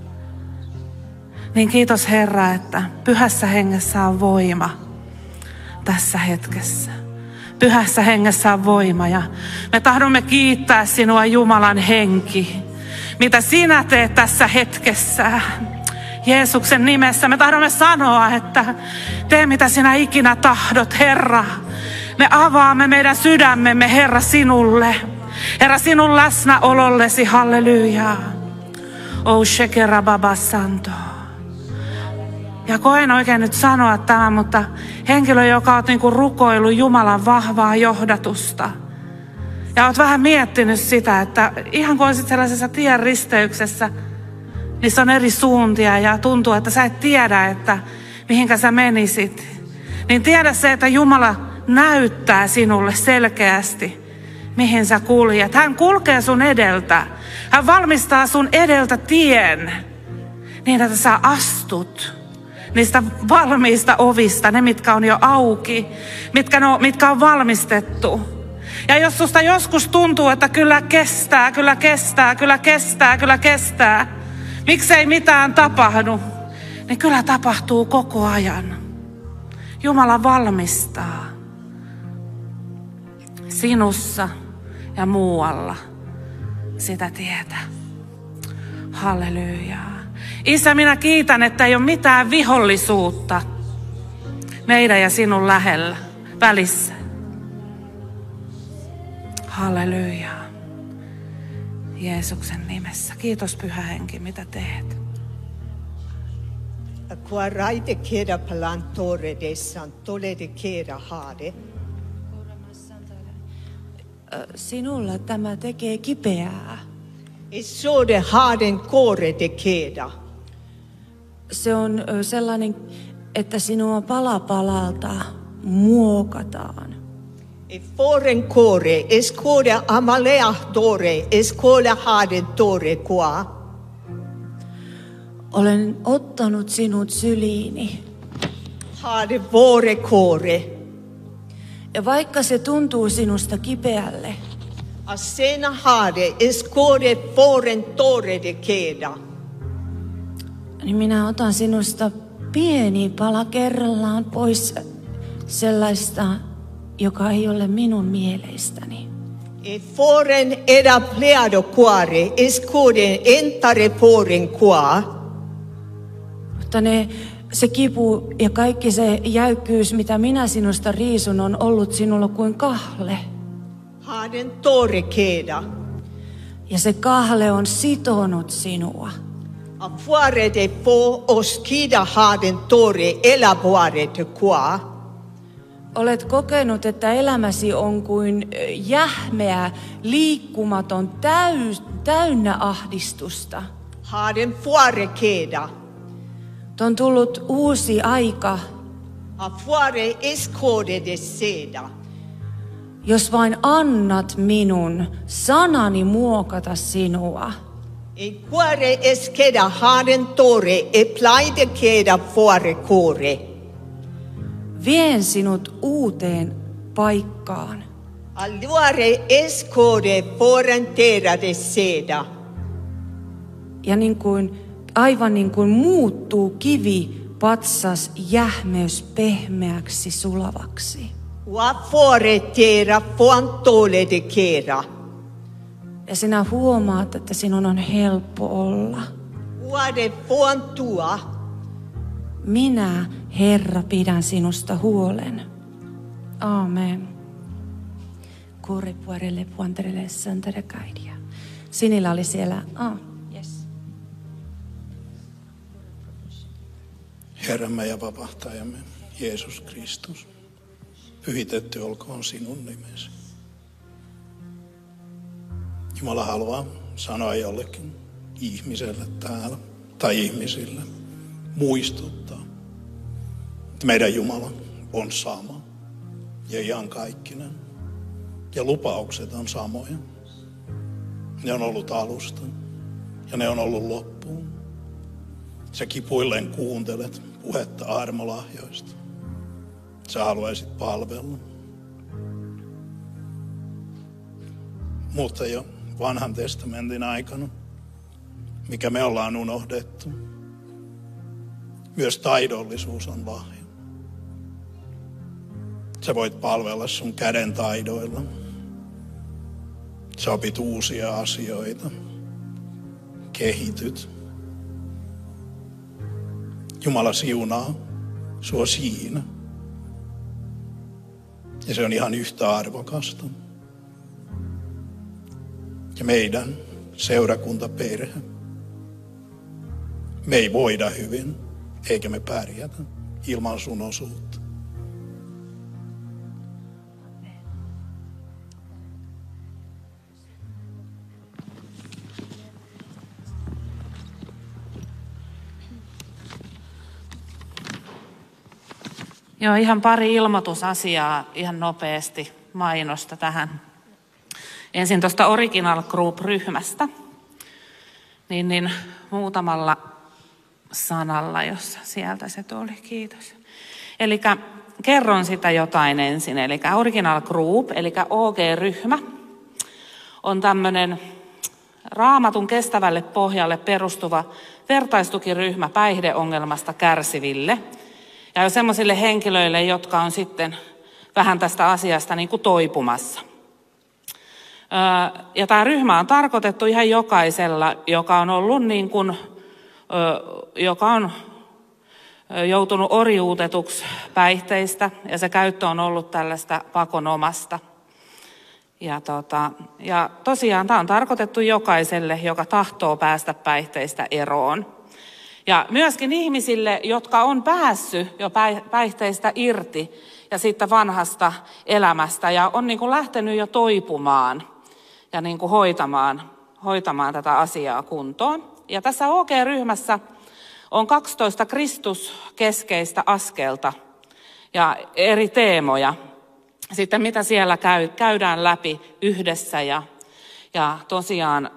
Niin kiitos Herra, että Pyhässä Hengessä on voima tässä hetkessä. Pyhässä Hengessä on voima ja me tahdomme kiittää sinua, Jumalan Henki, mitä sinä teet tässä hetkessä. Jeesuksen nimessä me tahdomme sanoa, että tee mitä sinä ikinä tahdot, Herra. Me avaamme meidän sydämemme, Herra, sinulle. Herra, sinun läsnäolollesi, halleluja. O shekera baba santo. Ja koen oikein nyt sanoa tämän, mutta henkilö, joka on niinku rukoillut Jumalan vahvaa johdatusta. Ja olet vähän miettinyt sitä, että ihan kuin olisit sellaisessa tien risteyksessä, niissä on eri suuntia ja tuntuu, että sä et tiedä, että mihinkä sä menisit. Niin tiedä se, että Jumala näyttää sinulle selkeästi, mihin sä kuljet. Hän kulkee sun edeltä. Hän valmistaa sun edeltä tien, niin että sä astut niistä valmiista ovista, ne mitkä on jo auki, mitkä on valmistettu. Ja jos susta joskus tuntuu, että kyllä kestää, miksei mitään tapahdu, niin kyllä tapahtuu koko ajan. Jumala valmistaa sinussa ja muualla sitä tietä. Halleluja. Isä, minä kiitän, että ei ole mitään vihollisuutta meidän ja sinun lähellä, välissä. Halleluja. Jeesuksen nimessä. Kiitos Pyhä Henki, mitä teet. Qua raide kera palantore de santole de kera hade. Sinulla tämä tekee kipeää. E sode haden kore de kera. Se on sellainen, että sinua pala palalta muokataan. E foren kore es kore amalea tore es kore haden tore qua. Olen ottanut sinut syliini. Hade vore kore. Ja vaikka se tuntuu sinusta kipeälle, Asena hade es kore foren tore de kera. niin minä otan sinusta pieni pala kerrallaan pois sellaista, joka ei ole minun mieleistäni. E foren era pleado quare es kore entare foren qua. Mutta se kipu ja kaikki se jäykkyys, mitä minä sinusta riisun, on ollut sinulla kuin kahle. Haden tore kera. Ja se kahle on sitonut sinua. A fuare de po oskida haden tore elaboare de qua. Olet kokenut, että elämäsi on kuin jähmeä, liikkumaton, täynnä ahdistusta. Haden fuare keda. On tullut uusi aika, A fuare escode de seda. jos vain annat minun sanani muokata sinua. E cuore es queda haren tore e plaide queda fuore cuore. Vien sinut uuteen paikkaan. Allora es cuore foren terra de seda. Ja aivan niin kuin muuttuu kivi, patsas, jähmeys pehmeäksi sulavaksi. Ua fuore terra fuantole de kera. Ja sinä huomaat, että sinun on helppo olla. Uade fuantua. Minä, Herra, pidän sinusta huolen. Aamen. Kuripuerelle puanterelle santere kaidia. Sinillä oli siellä. Yes. Herramme ja vapahtajamme, Jeesus Kristus, pyhitetty olkoon sinun nimesi. Jumala haluaa sanoa jollekin ihmiselle täällä tai ihmisille, muistuttaa, että meidän Jumala on sama ja iankaikkinen. Ja lupaukset on samoja. Ne on ollut alusta ja ne on ollut loppuun. Sä kipuilleen kuuntelet puhetta armolahjoista. Sä haluaisit palvella. Mutta jo vanhan testamentin aikana, mikä me ollaan unohdettu, myös taidollisuus on lahja. Sä voit palvella sun käden taidoilla. Sä opit uusia asioita. Kehityt. Jumala siunaa sua siinä. Ja se on ihan yhtä arvokasta. Ja meidän seurakuntaperhe. Me ei voida hyvin, eikä me pärjätä ilman sun osuutta. Joo, ihan pari ilmoitusasiaa ihan nopeasti mainosta tähän. Ensin tuosta Original Group-ryhmästä. Niin muutamalla sanalla, jos sieltä se tuli. Kiitos. Eli kerron sitä jotain ensin. Eli Original Group, eli OG-ryhmä, on tämmöinen Raamatun kestävälle pohjalle perustuva vertaistukiryhmä päihdeongelmasta kärsiville. Ja semmoisille henkilöille, jotka on sitten vähän tästä asiasta niin kuin toipumassa. Ja tämä ryhmä on tarkoitettu ihan jokaisella, joka on ollut niin kuin, joka on joutunut orjuutetuksi päihteistä ja se käyttö on ollut tällaista pakonomasta. Ja tosiaan tämä on tarkoitettu jokaiselle, joka tahtoo päästä päihteistä eroon. Ja myöskin ihmisille, jotka on päässyt jo päihteistä irti ja siitä vanhasta elämästä ja on niin kuin lähtenyt jo toipumaan ja niin kuin hoitamaan tätä asiaa kuntoon. Ja tässä OG-ryhmässä on 12 Kristuskeskeistä askelta ja eri teemoja. Sitten mitä siellä käydään läpi yhdessä ja tosiaan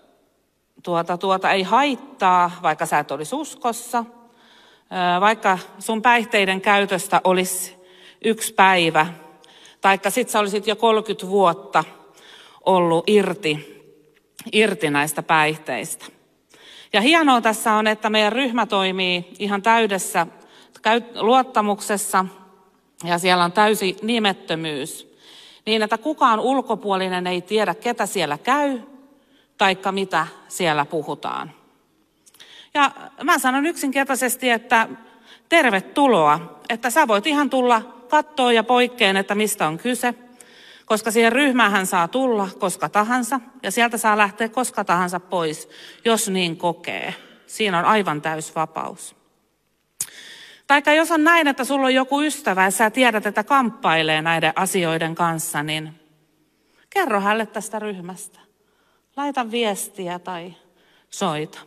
ei haittaa, vaikka sä et olisi uskossa, vaikka sun päihteiden käytöstä olisi 1 päivä, taikka sit sä olisit jo 30 vuotta ollut irti näistä päihteistä. Ja hienoa tässä on, että meidän ryhmä toimii ihan täydessä luottamuksessa ja siellä on täysi nimettömyys, niin että kukaan ulkopuolinen ei tiedä, ketä siellä käy, taikka mitä siellä puhutaan. Ja mä sanon yksinkertaisesti, että tervetuloa, että sä voit ihan tulla kattoon ja poikkeen, että mistä on kyse, koska siihen ryhmään saa tulla koska tahansa ja sieltä saa lähteä koska tahansa pois, jos niin kokee. Siinä on aivan täys vapaus. Taikka jos on näin, että sulla on joku ystävä ja sä tiedät, että kamppailee näiden asioiden kanssa, niin kerro hänelle tästä ryhmästä. Laita viestiä tai soita.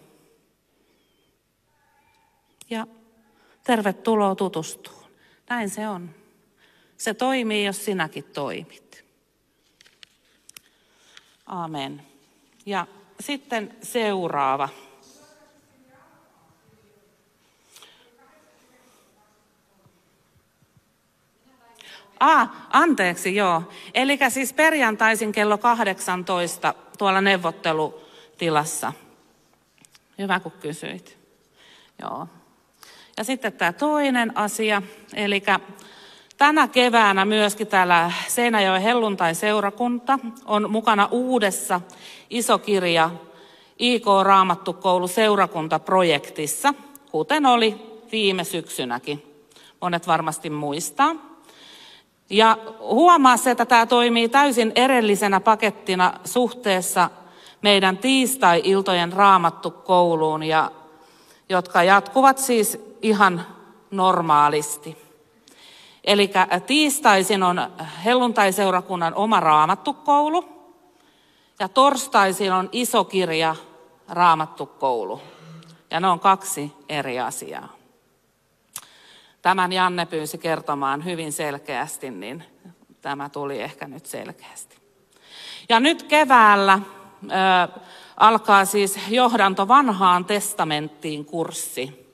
Ja tervetuloa tutustumaan. Näin se on. Se toimii, jos sinäkin toimit. Amen. Ja sitten seuraava. Anteeksi, joo. Eli siis perjantaisin kello 18 tuolla neuvottelutilassa. Hyvä, kun kysyit. Joo. Ja sitten tämä toinen asia, eli tänä keväänä myöskin täällä Seinäjoen helluntai-seurakunta on mukana uudessa isokirja IK Raamattukoulu seurakuntaprojektissa, kuten oli viime syksynäkin. Monet varmasti muistaa. Ja huomaa se, että tämä toimii täysin erillisenä pakettina suhteessa meidän tiistai-iltojen raamattukouluun, jotka jatkuvat siis ihan normaalisti. Eli tiistaisin on helluntai-seurakunnan oma raamattukoulu ja torstaisin on isokirja raamattukoulu. Ja ne on kaksi eri asiaa. Tämän Janne pyysi kertomaan hyvin selkeästi, niin tämä tuli ehkä nyt selkeästi. Ja nyt keväällä alkaa siis johdanto vanhaan testamenttiin kurssi,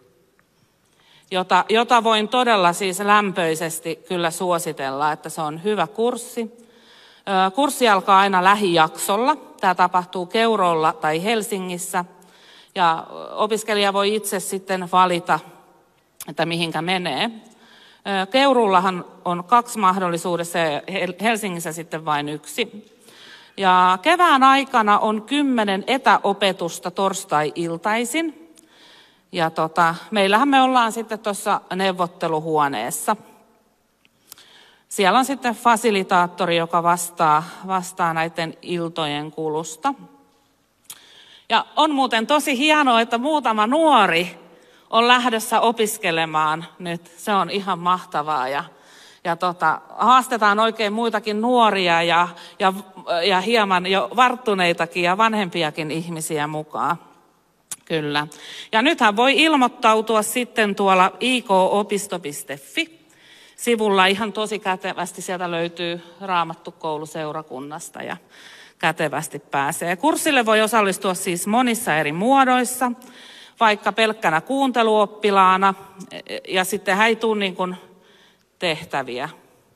jota voin todella siis lämpöisesti kyllä suositella, että se on hyvä kurssi. Kurssi alkaa aina lähijaksolla. Tämä tapahtuu Keurolla tai Helsingissä. Ja opiskelija voi itse sitten valita, että mihinkä menee. Keurullahan on 2 mahdollisuudessa ja Helsingissä sitten vain 1. Ja kevään aikana on 10 etäopetusta torstai-iltaisin. Ja meillähän me ollaan sitten tuossa neuvotteluhuoneessa. Siellä on sitten fasilitaattori, joka vastaa näiden iltojen kulusta. Ja on muuten tosi hienoa, että muutama nuori on lähdössä opiskelemaan nyt. Se on ihan mahtavaa ja haastetaan oikein muitakin nuoria ja hieman jo varttuneitakin ja vanhempiakin ihmisiä mukaan. Kyllä. Ja nythän voi ilmoittautua sitten tuolla ikopisto.fi sivulla ihan tosi kätevästi. Sieltä löytyy Raamattukoulu seurakunnasta ja kätevästi pääsee. Kurssille voi osallistua siis monissa eri muodoissa, vaikka pelkkänä kuunteluoppilaana ja sitten ei tule niin kuin tehtäviä.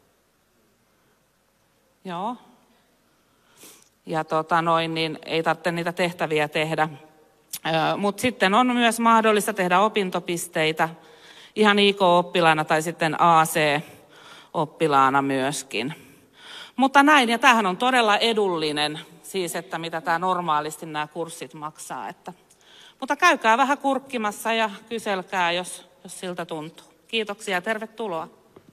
Joo. Ja niin ei tarvitse niitä tehtäviä tehdä. Mutta sitten on myös mahdollista tehdä opintopisteitä ihan IK-oppilaana tai sitten AC-oppilaana myöskin. Mutta näin, ja tämähän on todella edullinen, siis että mitä tämä normaalisti nämä kurssit maksaa. Mutta käykää vähän kurkkimassa ja kyselkää, jos siltä tuntuu. Kiitoksia ja tervetuloa.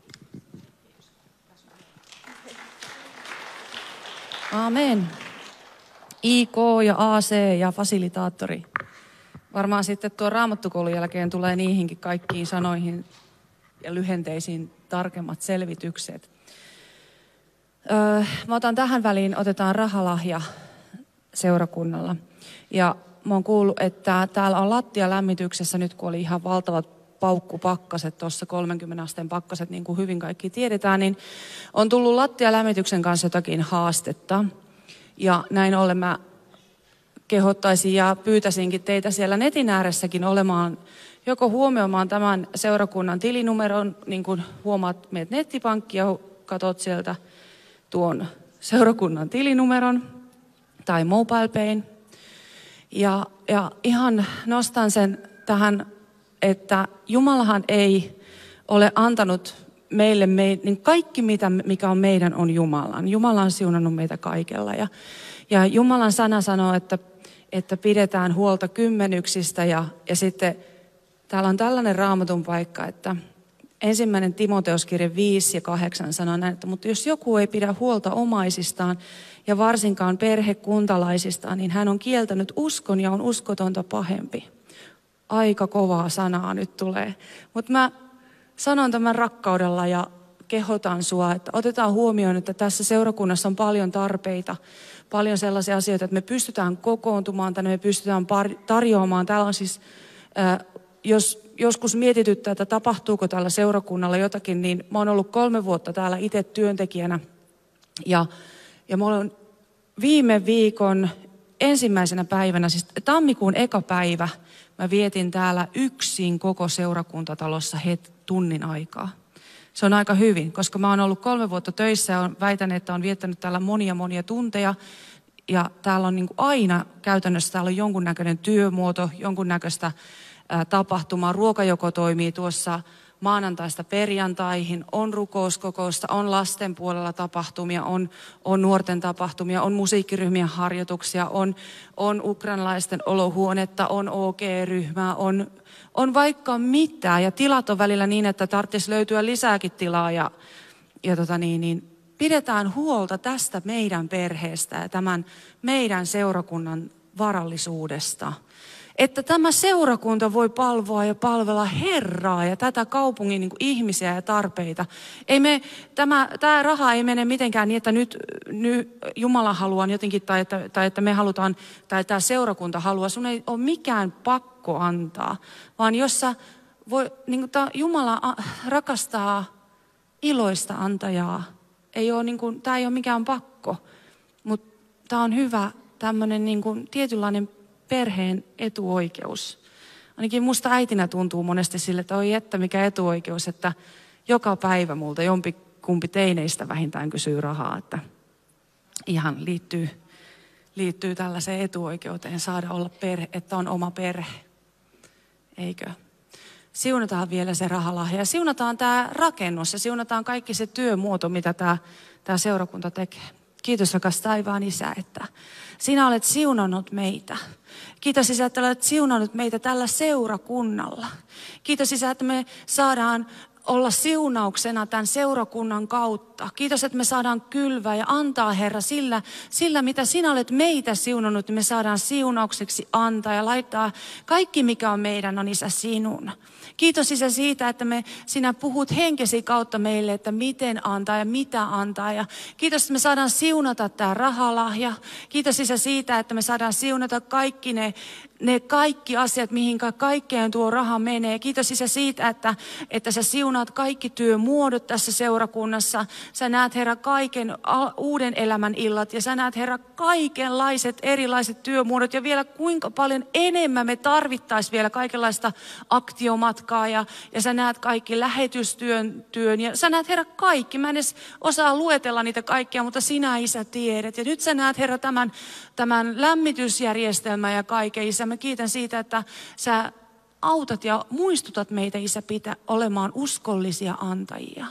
Amen. IK ja AC ja fasilitaattori. Varmaan sitten tuon raamattukoulun jälkeen tulee niihinkin kaikkiin sanoihin ja lyhenteisiin tarkemmat selvitykset. Mä otan tähän väliin, otetaan rahalahja seurakunnalla. Ja mä oon kuullut, että täällä on lattialämmityksessä nyt, kun oli ihan valtavat paukkupakkaset, tuossa 30 asteen pakkaset, niin kuin hyvin kaikki tiedetään, niin on tullut lattialämmityksen kanssa jotakin haastetta. Ja näin ollen mä kehottaisin ja pyytäisinkin teitä siellä netin ääressäkin olemaan, joko huomioimaan tämän seurakunnan tilinumeron, niin kuin huomaat, meet nettipankki ja katot sieltä tuon seurakunnan tilinumeron tai MobilePayn. Ja ihan nostan sen tähän, että Jumalahan ei ole antanut meille niin kaikki, mikä on meidän, on Jumalan. Jumala on siunannut meitä kaikella. Ja Jumalan sana sanoo, että pidetään huolta kymmenyksistä. Ja sitten täällä on tällainen Raamatun paikka, että 1. Timoteoskirje 5 ja 8 sanoo näin, että mutta jos joku ei pidä huolta omaisistaan ja varsinkaan perhekuntalaisistaan, niin hän on kieltänyt uskon ja on uskotonta pahempi. Aika kovaa sanaa nyt tulee. Mutta mä sanon tämän rakkaudella ja kehotan sua, että otetaan huomioon, että tässä seurakunnassa on paljon tarpeita, paljon sellaisia asioita, että me pystytään kokoontumaan tänne, me pystytään tarjoamaan. Täällä on siis, jos joskus mietityttää, että tapahtuuko täällä seurakunnalla jotakin, niin mä oon ollut 3 vuotta täällä itse työntekijänä ja mä olen viime viikon ensimmäisenä päivänä, siis tammikuun eka päivä, mä vietin täällä yksin koko seurakuntatalossa tunnin aikaa. Se on aika hyvin, koska mä oon ollut 3 vuotta töissä ja väitän, että oon viettänyt täällä monia tunteja. Ja täällä on niin kuin aina käytännössä täällä on jonkunnäköinen työmuoto, jonkunnäköistä tapahtumaa. Ruokajoko toimii tuossa maanantaista perjantaihin, on rukouskokousta, on lasten puolella tapahtumia, on nuorten tapahtumia, on musiikkiryhmien harjoituksia, on ukrainalaisten olohuonetta, on OG-ryhmää, on vaikka mitä. Ja tilat on välillä niin, että tarvitsisi löytyä lisääkin tilaa ja pidetään huolta tästä meidän perheestä ja tämän meidän seurakunnan varallisuudesta. Että tämä seurakunta voi palvoa ja palvella Herraa ja tätä kaupungin niin kuin ihmisiä ja tarpeita. Tämä raha ei mene mitenkään niin, että nyt Jumala haluaa jotenkin tai että me halutaan tai tämä seurakunta haluaa. Sun ei ole mikään pakko antaa, vaan jos sä voi, niin kuin Jumala rakastaa iloista antajaa. Tämä ei ole mikään pakko, mutta tämä on hyvä tämmöinen niin kuin tietynlainen perheen etuoikeus. Ainakin musta äitinä tuntuu monesti sille, että oi että mikä etuoikeus, että joka päivä multa jompikumpi teineistä vähintään kysyy rahaa, että ihan liittyy tällaiseen etuoikeuteen saada olla perhe, että on oma perhe. Eikö? Siunataan vielä se rahalahja ja siunataan tämä rakennus ja siunataan kaikki se työmuoto, mitä tämä seurakunta tekee. Kiitos rakas taivaan Isä, että sinä olet siunannut meitä. Kiitos Isä, että olet siunannut meitä tällä seurakunnalla. Kiitos Isä, että me saadaan olla siunauksena tämän seurakunnan kautta. Kiitos, että me saadaan kylvää ja antaa Herra sillä mitä sinä olet meitä siunannut, niin me saadaan siunaukseksi antaa ja laittaa kaikki mikä on meidän on Isä sinun. Kiitos Isä siitä, että sinä puhut henkesi kautta meille, että miten antaa ja mitä antaa. Ja kiitos, että me saadaan siunata tämä rahalahja. Kiitos Isä siitä, että me saadaan siunata kaikki ne kaikki asiat, mihinkä kaikkeen tuo raha menee. Kiitos Isä siitä, että sä siunaat kaikki työmuodot tässä seurakunnassa. Sä näet Herra kaiken uuden elämän illat ja sä näet Herra kaikenlaiset erilaiset työmuodot ja vielä kuinka paljon enemmän me tarvittaisiin vielä kaikenlaista aktiomatkaa ja sä näet kaikki lähetystyön ja sä näet Herra kaikki. Mä en edes osaa luetella niitä kaikkia, mutta sinä Isä tiedät. Ja nyt sä näet Herra tämän lämmitysjärjestelmän ja kaiken Isä. Mä kiitän siitä, että sä autat ja muistutat meitä, Isä, olemaan uskollisia antajia.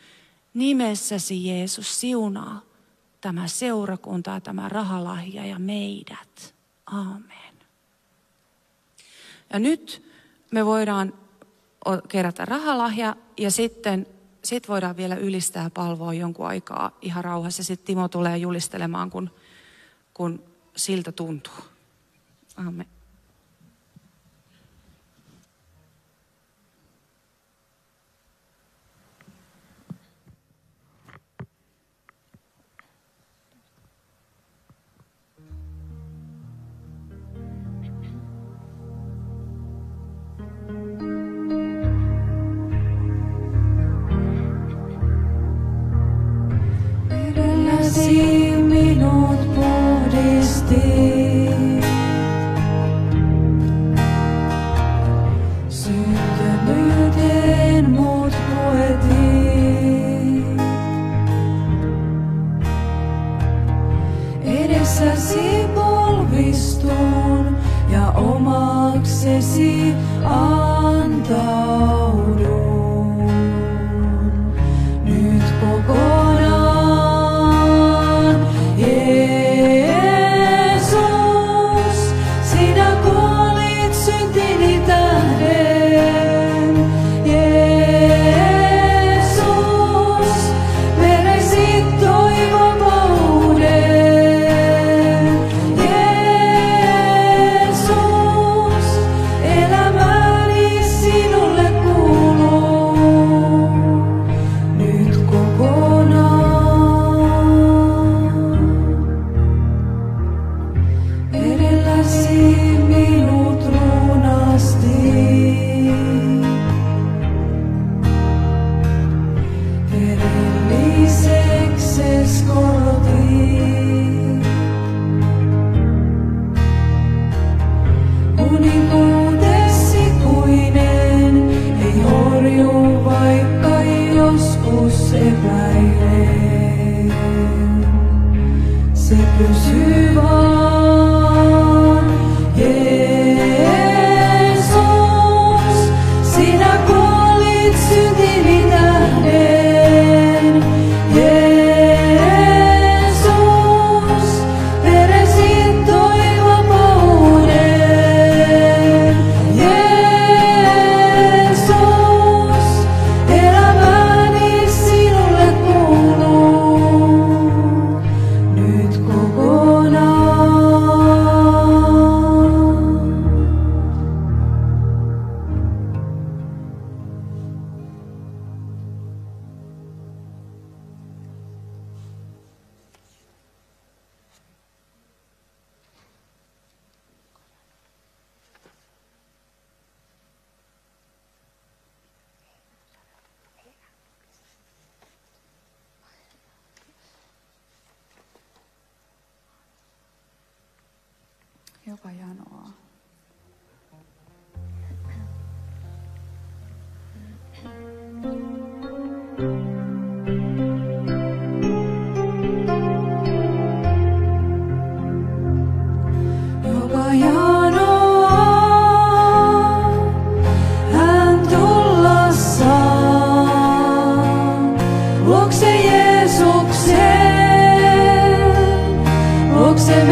Nimessäsi Jeesus siunaa tämä seurakunta, tämä rahalahja ja meidät. Aamen. Ja nyt me voidaan kerätä rahalahja ja sitten voidaan vielä ylistää ja palvoa jonkun aikaa ihan rauhassa. Sitten Timo tulee julistelemaan, kun siltä tuntuu. Aamen. Minut puhdistit, syntymyyteen mut puetit. Edessäsi polvistun ja omaksesi antaudun. Nyt kokonaan Jeesus, sinä kuolit syntini tähden. Jeesus, veresit toivovauden. Jeesus, elämäni sinulle kuuluu. kuninkuutesi ikuinen, ei horju vaikka joskus epäilen. Se pysyy vaan, Jeesus, sinä kuolit syntini tähden. Jeesus, veresi toi vapauden. Jeesus, elämäni sinulle kuuluu nyt kokonaan. Joka janoaa. Joka janoaa, hän tulla saa. Luokse Jeesuksen, luokse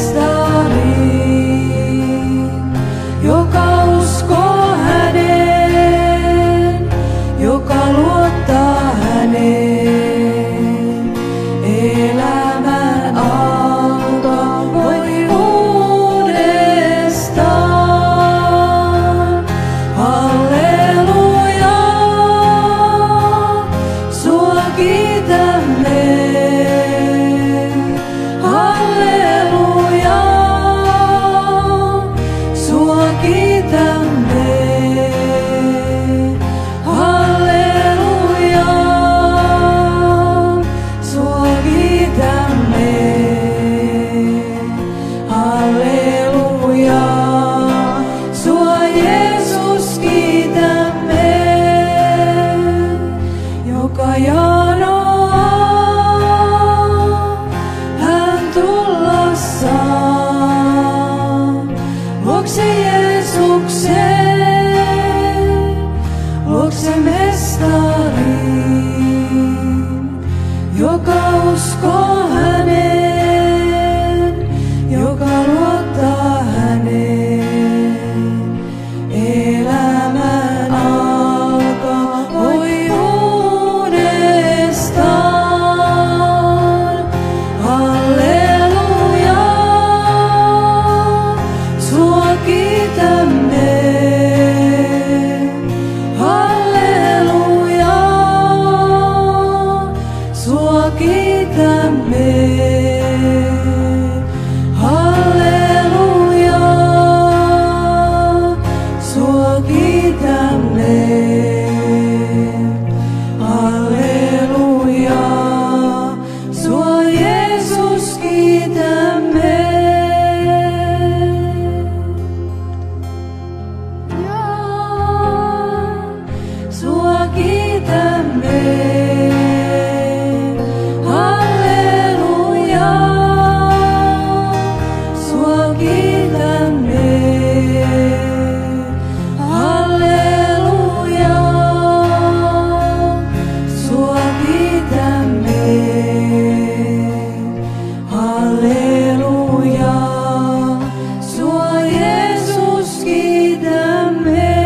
mestariin, joka uskoo häneen, joka luottaa häneen. Elämän alka voi uudestaan. Halleluja, sua kiitämme. Halleluja, sua kiitämme. Halleluja, sua kiitämme. Halleluja, sua Jeesus kiitämme. Joka janoaa, hän tulla saa. Luokse Jeesuksen, luokse mestariin, joka uskoo häneen, joka luottaa häneen. Elämän alka voi uudestaan. Halleluja, sua kiitämme. Halleluja, sua kiitämme. Halleluja, sua kiitämme. Halleluja, sua Jeesus kiitämme. Sua kiitämme. Halleluja, sua kiitämme. Halleluja, sua kiitämme. Halleluja, sua Jeesus kiitämme.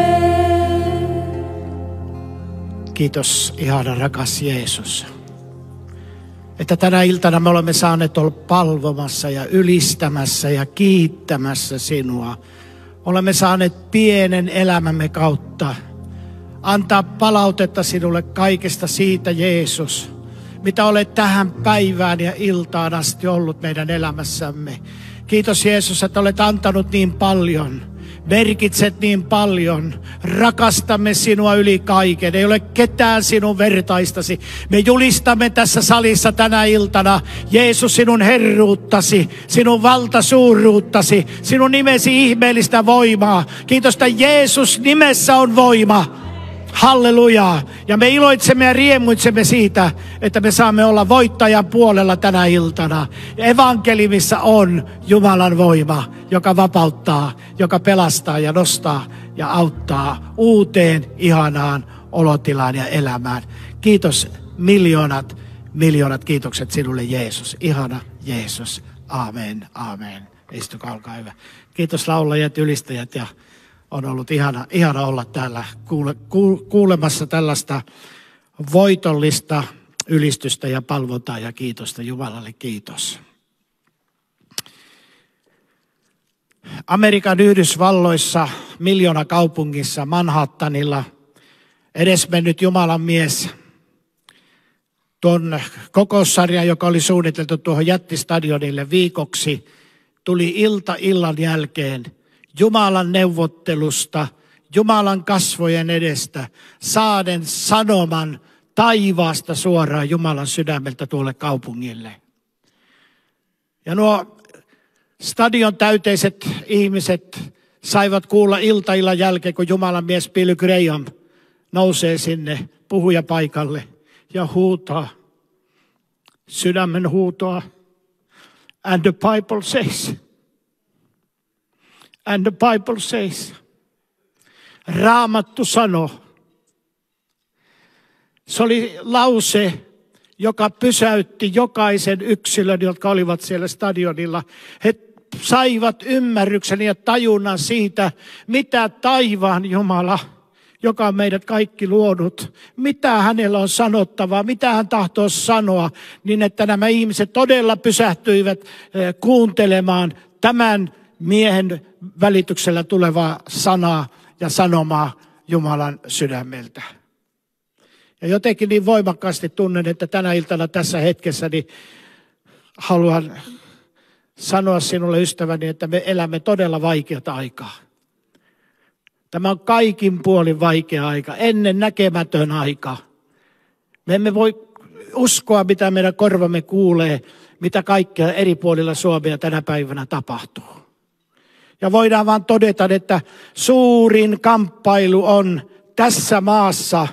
Kiitos, ihana rakas Jeesus, että tänä iltana me olemme saaneet olla palvomassa ja ylistämässä ja kiittämässä sinua. Olemme saaneet pienen elämämme kautta antaa palautetta sinulle kaikesta siitä, Jeesus, mitä olet tähän päivään ja iltaan asti ollut meidän elämässämme. Kiitos Jeesus, että olet antanut niin paljon Merkitset niin paljon. Rakastamme sinua yli kaiken. Ei ole ketään sinun vertaistasi. Me julistamme tässä salissa tänä iltana, Jeesus, sinun herruuttasi, sinun valtasuuruuttasi, sinun nimesi ihmeellistä voimaa. Kiitos, että Jeesus nimessä on voima. Hallelujaa. Ja me iloitsemme ja riemuitsemme siitä, että me saamme olla voittajan puolella tänä iltana. Evankeliumissa on Jumalan voima, joka vapauttaa, joka pelastaa ja nostaa ja auttaa uuteen ihanaan olotilaan ja elämään. Kiitos miljoonat kiitokset sinulle, Jeesus. Ihana Jeesus. Aamen, aamen. Istukaa, olkaa hyvä. Kiitos laulajat, ylistäjät ja on ollut ihana olla täällä kuulemassa tällaista voitollista ylistystä ja palvontaa ja kiitosta. Jumalalle kiitos. Amerikan Yhdysvalloissa, miljoonakaupungissa, Manhattanilla, edesmennyt Jumalan mies, tuon kokoussarjan, joka oli suunniteltu tuohon jättistadionille viikoksi, tuli illan jälkeen Jumalan neuvottelusta, Jumalan kasvojen edestä, saaden sanoman taivaasta suoraan Jumalan sydämeltä tuolle kaupungille. Ja nuo stadion täyteiset ihmiset saivat kuulla illan jälkeen, kun Jumalan mies Billy Graham nousee sinne puhujapaikalle ja huutaa sydämen huutoa. And the Bible says. And the Bible says. Raamattu sanoo. Se oli lause, joka pysäytti jokaisen yksilön, jotka olivat siellä stadionilla. He saivat ymmärryksen ja tajunnan siitä, mitä taivaan Jumala, joka on meidät kaikki luonut, mitä hänellä on sanottavaa, mitä hän tahtoo sanoa, niin että nämä ihmiset todella pysähtyivät kuuntelemaan tämän miehen välityksellä tulevaa sanaa ja sanomaa Jumalan sydämeltä. Ja jotenkin niin voimakkaasti tunnen, että tänä iltana tässä hetkessä niin haluan sanoa sinulle, ystäväni, että me elämme todella vaikeata aikaa. Tämä on kaikin puolin vaikea aika, ennen näkemätön aika. Me emme voi uskoa, mitä meidän korvamme kuulee, mitä kaikkea eri puolilla Suomea tänä päivänä tapahtuu. Ja voidaan vaan todeta, että suurin kamppailu on tässä maassa,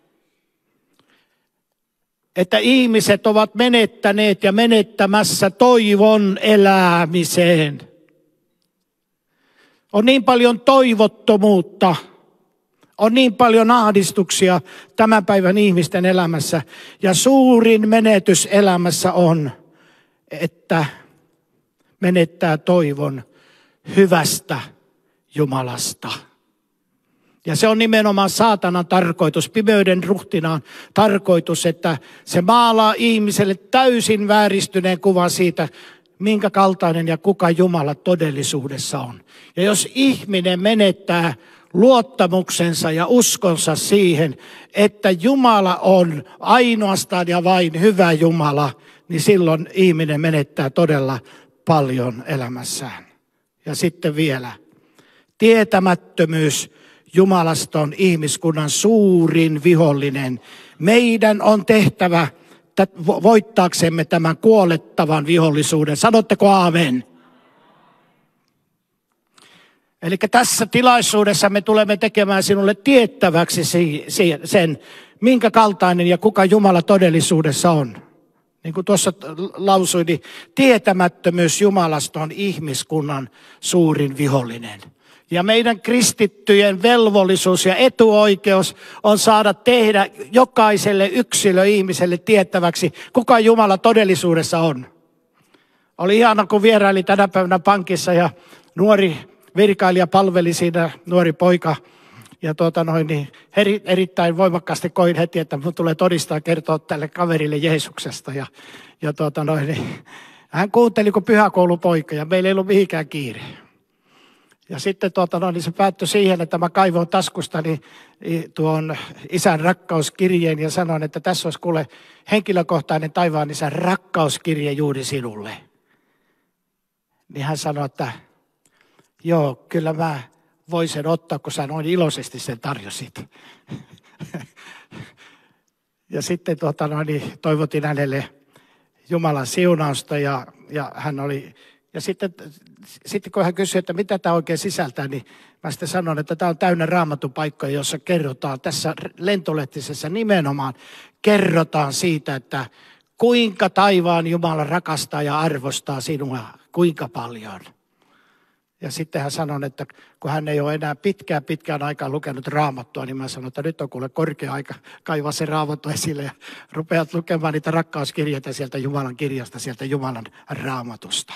että ihmiset ovat menettäneet ja menettämässä toivon elämiseen. On niin paljon toivottomuutta, on niin paljon ahdistuksia tämän päivän ihmisten elämässä. Ja suurin menetys elämässä on, että menettää toivon hyvästä Jumalasta. Ja se on nimenomaan saatanan tarkoitus, pimeyden ruhtinaan tarkoitus, että se maalaa ihmiselle täysin vääristyneen kuvan siitä, minkä kaltainen ja kuka Jumala todellisuudessa on. Ja jos ihminen menettää luottamuksensa ja uskonsa siihen, että Jumala on ainoastaan ja vain hyvä Jumala, niin silloin ihminen menettää todella paljon elämässään. Ja sitten vielä, tietämättömyys Jumalasta on ihmiskunnan suurin vihollinen. Meidän on tehtävä voittaaksemme tämän kuolettavan vihollisuuden. Sanotteko aamen? Eli tässä tilaisuudessa me tulemme tekemään sinulle tiettäväksi sen, minkä kaltainen ja kuka Jumala todellisuudessa on. Niin kuin tuossa lausuin, niin tietämättömyys Jumalasta on ihmiskunnan suurin vihollinen. Ja meidän kristittyjen velvollisuus ja etuoikeus on saada tehdä jokaiselle yksilöihmiselle tiettäväksi, kuka Jumala todellisuudessa on. Oli ihana, kun vieraili tänä päivänä pankissa ja nuori virkailija palveli siinä, nuori poika. Ja niin erittäin voimakkaasti koin heti, että minun tulee todistaa kertoa tälle kaverille Jeesuksesta. Ja niin hän kuunteli kuin pyhäkoulupoika ja meillä ei ollut mihinkään kiire. Ja sitten niin se päättyi siihen, että mä kaivoin taskustani tuon isän rakkauskirjeen ja sanoin, että tässä olisi kuule henkilökohtainen taivaan isän rakkauskirje juuri sinulle. Niin hän sanoi, että joo, kyllä mä voi sen ottaa, kun sä noin iloisesti sen tarjosit. Ja sitten toivotin hänelle Jumalan siunausta ja hän oli... Ja sitten kun hän kysyi, että mitä tämä oikein sisältää, niin mä sitten sanon, että tämä on täynnä Raamatun paikkoja, jossa kerrotaan, tässä lentolehtisessä nimenomaan kerrotaan siitä, että kuinka taivaan Jumala rakastaa ja arvostaa sinua, kuinka paljon. Ja sitten hän sanoi, että kun hän ei ole enää pitkään aikaan lukenut Raamattua, niin mä sanon, että nyt on kuule korkea aika kaivaa se Raamattu esille ja rupeat lukemaan niitä rakkauskirjeitä sieltä Jumalan kirjasta, sieltä Jumalan Raamatusta.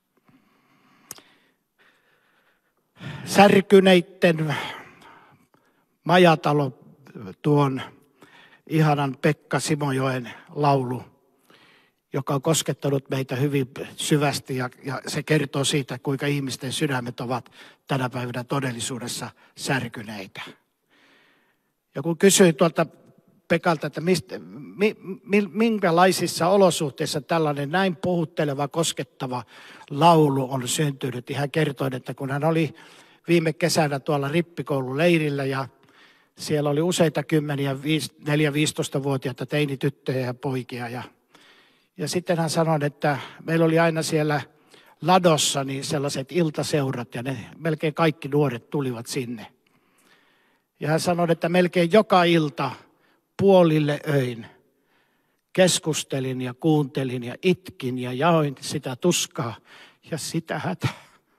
Särkyneitten majatalo, tuon ihanan Pekka Simojoen laulu, joka on koskettanut meitä hyvin syvästi ja se kertoo siitä, kuinka ihmisten sydämet ovat tänä päivänä todellisuudessa särkyneitä. Ja kun kysyin tuolta Pekalta, että minkälaisissa olosuhteissa tällainen näin puhutteleva, koskettava laulu on syntynyt, niin hän kertoi, että kun hän oli viime kesänä tuolla rippikoululeirillä ja siellä oli useita kymmeniä, 4-15-vuotiaita teinityttöjä ja poikia. Ja sitten hän sanoi, että meillä oli aina siellä ladossa niin sellaiset iltaseurat ja ne melkein kaikki nuoret tulivat sinne. Ja hän sanoi, että melkein joka ilta puolille öin keskustelin ja kuuntelin ja itkin ja jaoin sitä tuskaa ja sitä hätää,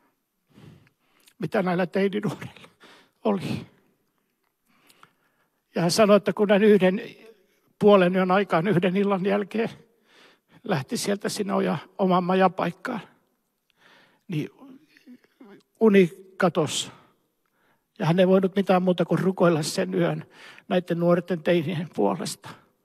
mitä näillä teininuorilla oli. Ja hän sanoi, että kun hän puolen yön aikaan yhden illan jälkeen lähti sieltä sinne oman majapaikkaan, niin uni katosi. Ja hän ei voinut mitään muuta kuin rukoilla sen yön näiden nuorten teinien puolesta.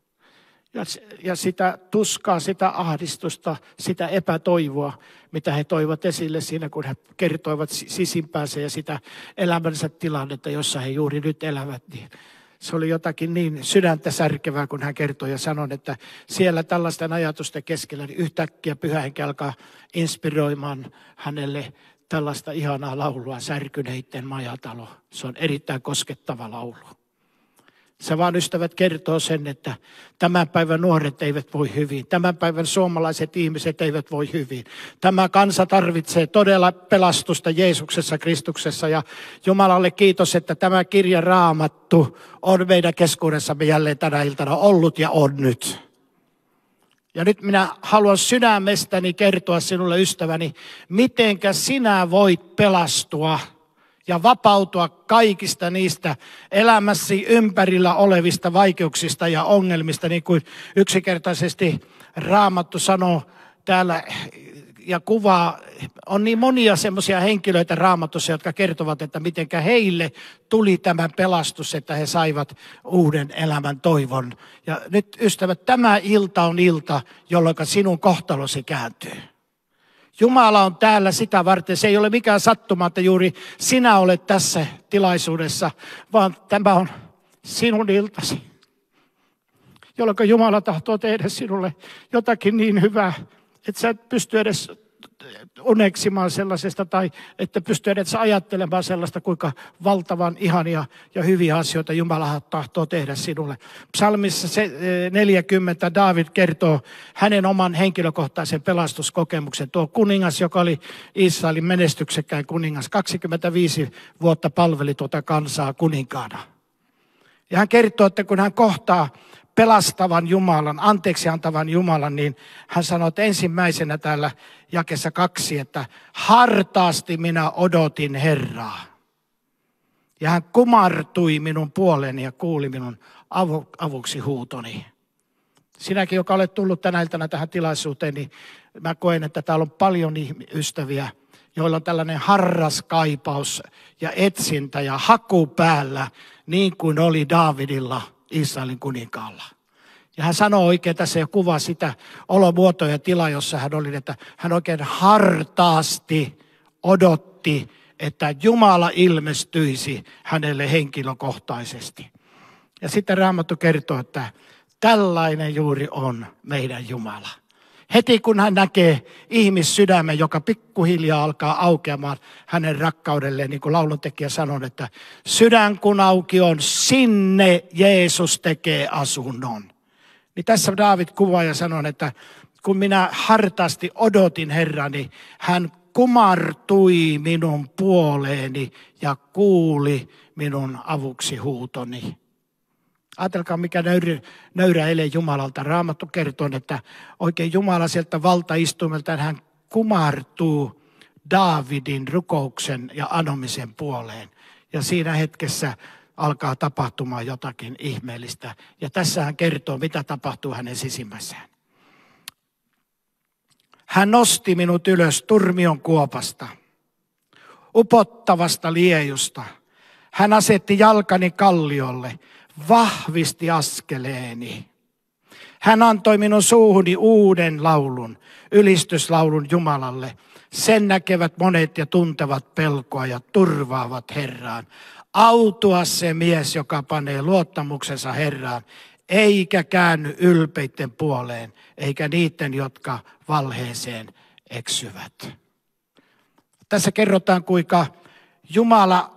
Ja sitä tuskaa, sitä ahdistusta, sitä epätoivoa, mitä he toivat esille siinä, kun he kertoivat sisimpäänsä ja sitä elämänsä tilannetta, jossa he juuri nyt elävät. Niin se oli jotakin niin sydäntä särkevää, kun hän kertoi ja sanoi, että siellä tällaisten ajatusten keskellä niin yhtäkkiä Pyhä Henki alkaa inspiroimaan hänelle tällaista ihanaa laulua, Särkyneitten majatalo. Se on erittäin koskettava laulu. Se vaan, ystävät, kertoo sen, että tämän päivän nuoret eivät voi hyvin. Tämän päivän suomalaiset ihmiset eivät voi hyvin. Tämä kansa tarvitsee todella pelastusta Jeesuksessa Kristuksessa. Ja Jumalalle kiitos, että tämä kirja Raamattu on meidän keskuudessamme jälleen tänä iltana ollut ja on nyt. Ja nyt minä haluan sydämestäni kertoa sinulle, ystäväni, mitenkä sinä voit pelastua ja vapautua kaikista niistä elämässi ympärillä olevista vaikeuksista ja ongelmista, niin kuin yksinkertaisesti Raamattu sanoo täällä ja kuvaa. On niin monia semmoisia henkilöitä Raamatussa, jotka kertovat, että mitenkä heille tuli tämä pelastus, että he saivat uuden elämän toivon. Ja nyt, ystävät, tämä ilta on ilta, jolloin sinun kohtalosi kääntyy. Jumala on täällä sitä varten. Se ei ole mikään sattuma, että juuri sinä olet tässä tilaisuudessa, vaan tämä on sinun iltasi, jolloin Jumala tahtoo tehdä sinulle jotakin niin hyvää, että sä et pysty edes uneksimaan sellaisesta tai että pysty edes ajattelemaan sellaista, kuinka valtavan ihania ja hyviä asioita Jumala tahtoo tehdä sinulle. Psalmissa 40 Daavid kertoo hänen oman henkilökohtaisen pelastuskokemuksen. Tuo kuningas, joka oli Israelin menestyksekkäin kuningas, 25 vuotta palveli tuota kansaa kuninkaana. Ja hän kertoo, että kun hän kohtaa pelastavan Jumalan, anteeksi antavan Jumalan, niin hän sanoi, että ensimmäisenä täällä jakeessa 2, että hartaasti minä odotin Herraa. Ja hän kumartui minun puoleeni ja kuuli minun avuksi huutoni. Sinäkin, joka olet tullut tänä iltana tähän tilaisuuteen, niin mä koen, että täällä on paljon ystäviä, joilla on tällainen harras kaipaus ja etsintä ja haku päällä, niin kuin oli Daavidilla, Israelin kuninkaalla. Ja hän sanoo oikein tässä ja kuvaa sitä olomuotoa ja tilaa, jossa hän oli, että hän oikein hartaasti odotti, että Jumala ilmestyisi hänelle henkilökohtaisesti. Ja sitten Raamattu kertoo, että tällainen juuri on meidän Jumala. Heti kun hän näkee ihmissydämen, joka pikkuhiljaa alkaa aukeamaan hänen rakkaudelleen, niin kuin lauluntekijä sanoi, että sydän kun auki on, sinne Jeesus tekee asunnon. Niin tässä Daavid kuvaa ja sanoo, että kun minä hartaasti odotin Herraa, niin hän kumartui minun puoleeni ja kuuli minun avuksi huutoni. Ajatelkaa, mikä nöyrä ele Jumalalta. Raamattu kertoo, että oikein Jumala sieltä valtaistuimelta hän kumartuu Daavidin rukouksen ja anomisen puoleen. Ja siinä hetkessä alkaa tapahtumaan jotakin ihmeellistä. Ja tässä hän kertoo, mitä tapahtuu hänen sisimmässään. Hän nosti minut ylös turmion kuopasta, upottavasta liejusta. Hän asetti jalkani kalliolle, vahvisti askeleeni. Hän antoi minun suuhuni uuden laulun, ylistyslaulun Jumalalle. Sen näkevät monet ja tuntevat pelkoa ja turvaavat Herraan. Autua se mies, joka panee luottamuksensa Herraan, eikä käänny ylpeitten puoleen, eikä niiden, jotka valheeseen eksyvät. Tässä kerrotaan, kuinka Jumala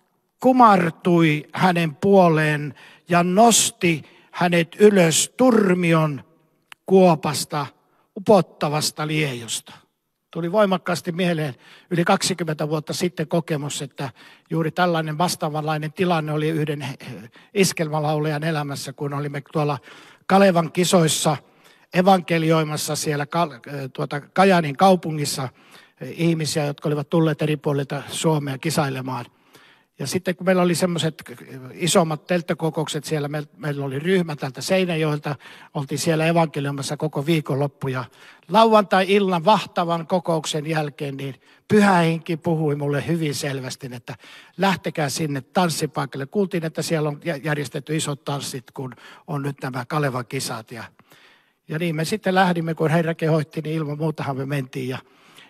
kumartui hänen puoleen ja nosti hänet ylös turmion kuopasta, upottavasta liejusta. Tuli voimakkaasti mieleen yli 20 vuotta sitten kokemus, että juuri tällainen vastaavanlainen tilanne oli yhden iskelmälaulajan elämässä, kun olimme tuolla Kalevan kisoissa evankelioimassa siellä Kajaanin kaupungissa ihmisiä, jotka olivat tulleet eri puolilta Suomea kisailemaan. Ja sitten kun meillä oli semmoiset isommat telttakokoukset siellä, meillä oli ryhmä täältä Seinäjoelta, oltiin siellä evankelioimassa koko viikonloppu. Ja lauantai-illan vahtavan kokouksen jälkeen, niin Pyhä Henki puhui mulle hyvin selvästi, että lähtekää sinne tanssipaikalle. Kuultiin, että siellä on järjestetty isot tanssit, kun on nyt nämä Kalevan kisat. Ja niin me sitten lähdimme, kun Herra kehoitti, niin ilman muutahan me mentiin ja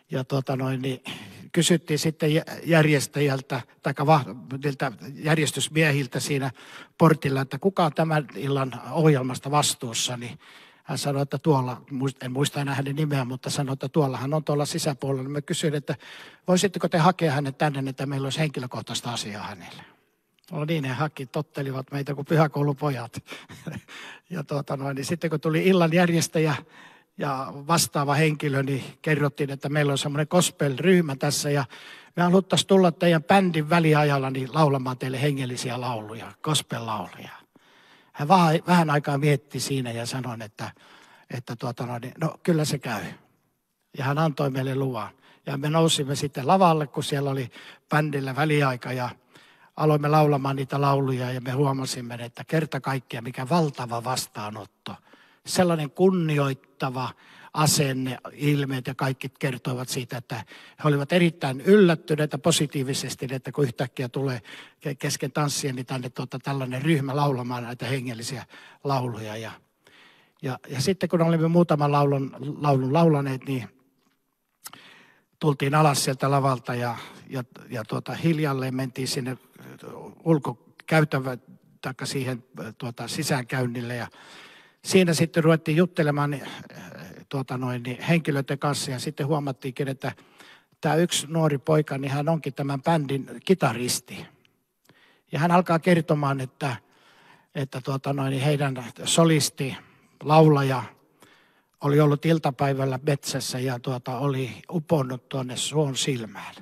niin kysyttiin sitten järjestäjältä tai niiltä järjestysmiehiltä siinä portilla, että kuka on tämän illan ohjelmasta vastuussa, niin hän sanoi, että tuolla, en muista enää hänen nimeä, mutta sanoi, että tuollahan on tuolla sisäpuolella. Mä kysyin, että voisitteko te hakea hänet tänne, että meillä olisi henkilökohtaista asiaa hänelle. No niin, he tottelivat meitä kuin pyhäkoulupojat. Ja niin sitten kun tuli illan järjestäjä ja vastaava henkilö, niin kerrottiin, että meillä on semmoinen gospel-ryhmä tässä ja me haluttaisiin tulla teidän bändin väliajalla niin laulamaan teille hengellisiä lauluja, gospel-lauluja. Hän vähän aikaa mietti siinä ja sanoi, että no kyllä se käy. Ja hän antoi meille luvan. Ja me nousimme sitten lavalle, kun siellä oli bändillä väliaika ja aloimme laulamaan niitä lauluja ja me huomasimme, että kerta kaikkiaan mikä valtava vastaanotto. Sellainen kunnioittava asenne, ilmeet ja kaikki kertoivat siitä, että he olivat erittäin yllättyneitä positiivisesti, että kun yhtäkkiä tulee kesken tanssien, niin tänne tällainen ryhmä laulamaan näitä hengellisiä lauluja. Ja sitten kun olimme muutaman laulun laulaneet, niin tultiin alas sieltä lavalta ja hiljalleen mentiin sinne ulkokäytävään taikka siihen sisäänkäynnille ja siinä sitten ruvettiin juttelemaan henkilöiden kanssa ja sitten huomattiinkin, että tämä yksi nuori poika, niin hän onkin tämän bändin kitaristi. Ja hän alkaa kertomaan, että heidän solisti, laulaja oli ollut iltapäivällä metsässä ja oli uponnut tuonne suon silmään.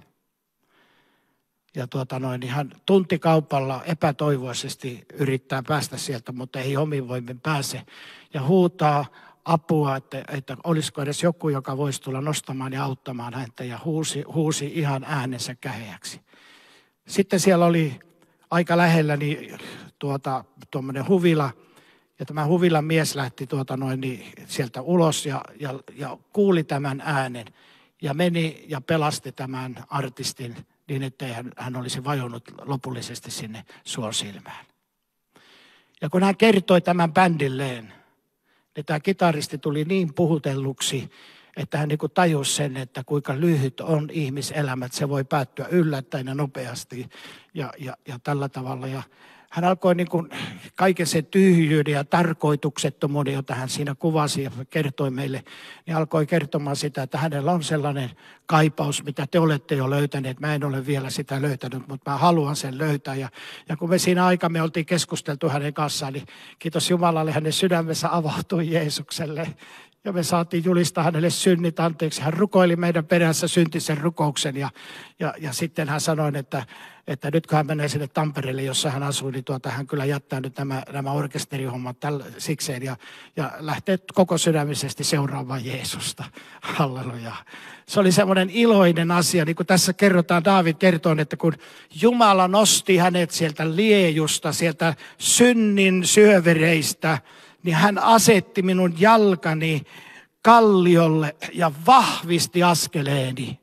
Ja niin hän tuntikaupalla epätoivoisesti yrittää päästä sieltä, mutta ei omin voimin pääse. Ja huutaa apua, että olisiko edes joku, joka voisi tulla nostamaan ja auttamaan häntä. Ja huusi ihan äänensä käheäksi. Sitten siellä oli aika lähellä niin tuommoinen huvila. Ja tämä huvilan mies lähti sieltä ulos ja kuuli tämän äänen. Ja meni ja pelasti tämän artistin niin, ettei hän olisi vajonnut lopullisesti sinne suon silmään. Ja kun hän kertoi tämän bändilleen, niin tämä kitaristi tuli niin puhutelluksi, että hän tajusi sen, että kuinka lyhyt on ihmiselämä, että se voi päättyä yllättäen ja nopeasti ja tällä tavalla. Ja hän alkoi niin kuin kaiken sen tyhjyyden ja tarkoituksettomuuden, jota hän siinä kuvasi ja kertoi meille, niin alkoi kertomaan sitä, että hänellä on sellainen kaipaus, mitä te olette jo löytäneet. Mä en ole vielä sitä löytänyt, mutta mä haluan sen löytää. Ja kun me siinä me oltiin keskusteltu hänen kanssaan, niin kiitos Jumalalle, hänen sydämensä avautui Jeesukselle. Ja me saatiin julistaa hänelle synnit anteeksi. Hän rukoili meidän perässä syntisen rukouksen ja sitten hän sanoi, että nyt kun hän menee sinne Tampereelle, jossa hän asui, niin hän kyllä jättää nyt nämä orkesterihommat sikseen ja lähtee koko sydämisesti seuraamaan Jeesusta. Halleluja. Se oli semmoinen iloinen asia, niin kuin tässä kerrotaan, Daavid kertoo, että kun Jumala nosti hänet sieltä liejusta, sieltä synnin syövereistä, niin hän asetti minun jalkani kalliolle ja vahvisti askeleeni.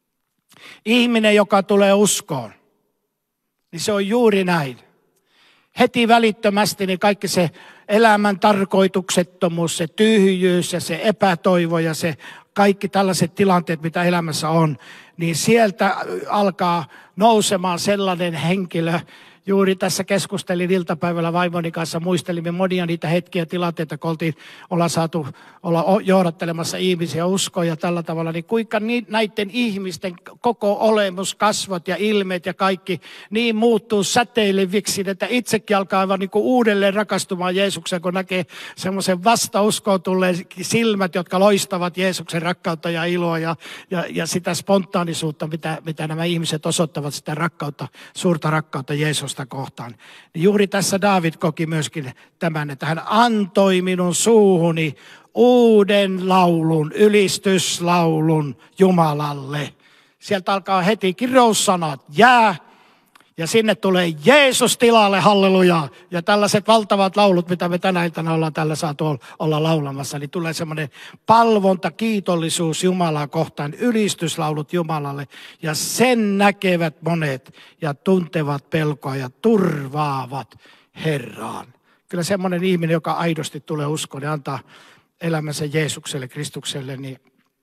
Ihminen, joka tulee uskoon, niin se on juuri näin. Heti välittömästi niin kaikki se elämän tarkoituksettomuus, se tyhjyys ja se epätoivo ja se kaikki tällaiset tilanteet, mitä elämässä on, niin sieltä alkaa nousemaan sellainen henkilö. Juuri tässä keskustelin iltapäivällä vaimoni kanssa, muistelimme monia niitä hetkiä ja tilanteita, kun ollaan saatu olla johdattelemassa ihmisiä uskoon ja tällä tavalla, niin kuinka näiden ihmisten koko olemus, kasvot ja ilmeet ja kaikki niin muuttuu säteileviksi, että itsekin alkaa aivan niin kuin uudelleen rakastumaan Jeesukseen, kun näkee semmoisen vastauskoon tulleen silmät, jotka loistavat Jeesuksen rakkautta ja iloa ja sitä spontaanisuutta, mitä nämä ihmiset osoittavat, sitä rakkautta, suurta rakkautta Jeesusta kohtaan. Juuri tässä Daavid koki myöskin tämän, että hän antoi minun suuhuni uuden laulun, ylistyslaulun Jumalalle. Sieltä alkaa heti kiroussanat, jää, ja sinne tulee Jeesus tilalle, halleluja. Ja tällaiset valtavat laulut, mitä me tänä iltana ollaan tällä saatu olla laulamassa, niin tulee semmoinen palvonta, kiitollisuus Jumalaa kohtaan, ylistyslaulut Jumalalle. Ja sen näkevät monet ja tuntevat pelkoa ja turvaavat Herraan. Kyllä semmoinen ihminen, joka aidosti tulee uskoon ja antaa elämänsä Jeesukselle, Kristukselle, niin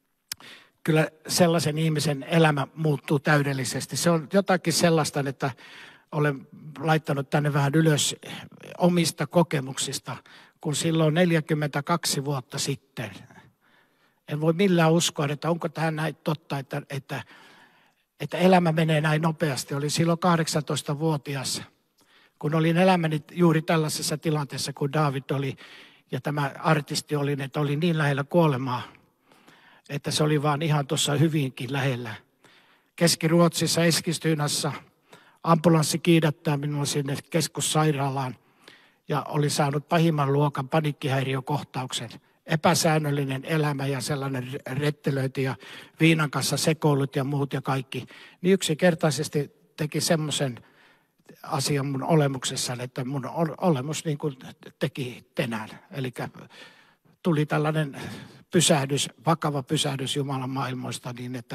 kyllä sellaisen ihmisen elämä muuttuu täydellisesti. Se on jotakin sellaista, että olen laittanut tänne vähän ylös omista kokemuksista, kun silloin 42 vuotta sitten. En voi millään uskoa, että onko tämä näin totta, että elämä menee näin nopeasti. Olin silloin 18-vuotias, kun olin elämäni juuri tällaisessa tilanteessa, kun Daavid oli ja tämä artisti oli, että oli niin lähellä kuolemaa, että se oli vaan ihan tuossa hyvinkin lähellä. Keski-Ruotsissa Eskilstunassa ambulanssi kiidättää minua sinne keskussairaalaan ja oli saanut pahimman luokan paniikkihäiriökohtauksen. Epäsäännöllinen elämä ja sellainen rettelöinti ja viinan kanssa sekoilut ja muut ja kaikki. Niin yksinkertaisesti teki semmoisen asian mun olemuksessani, että mun olemus niin kuin teki tenän. Eli tuli tällainen vakava pysähdys Jumalan maailmoista niin, että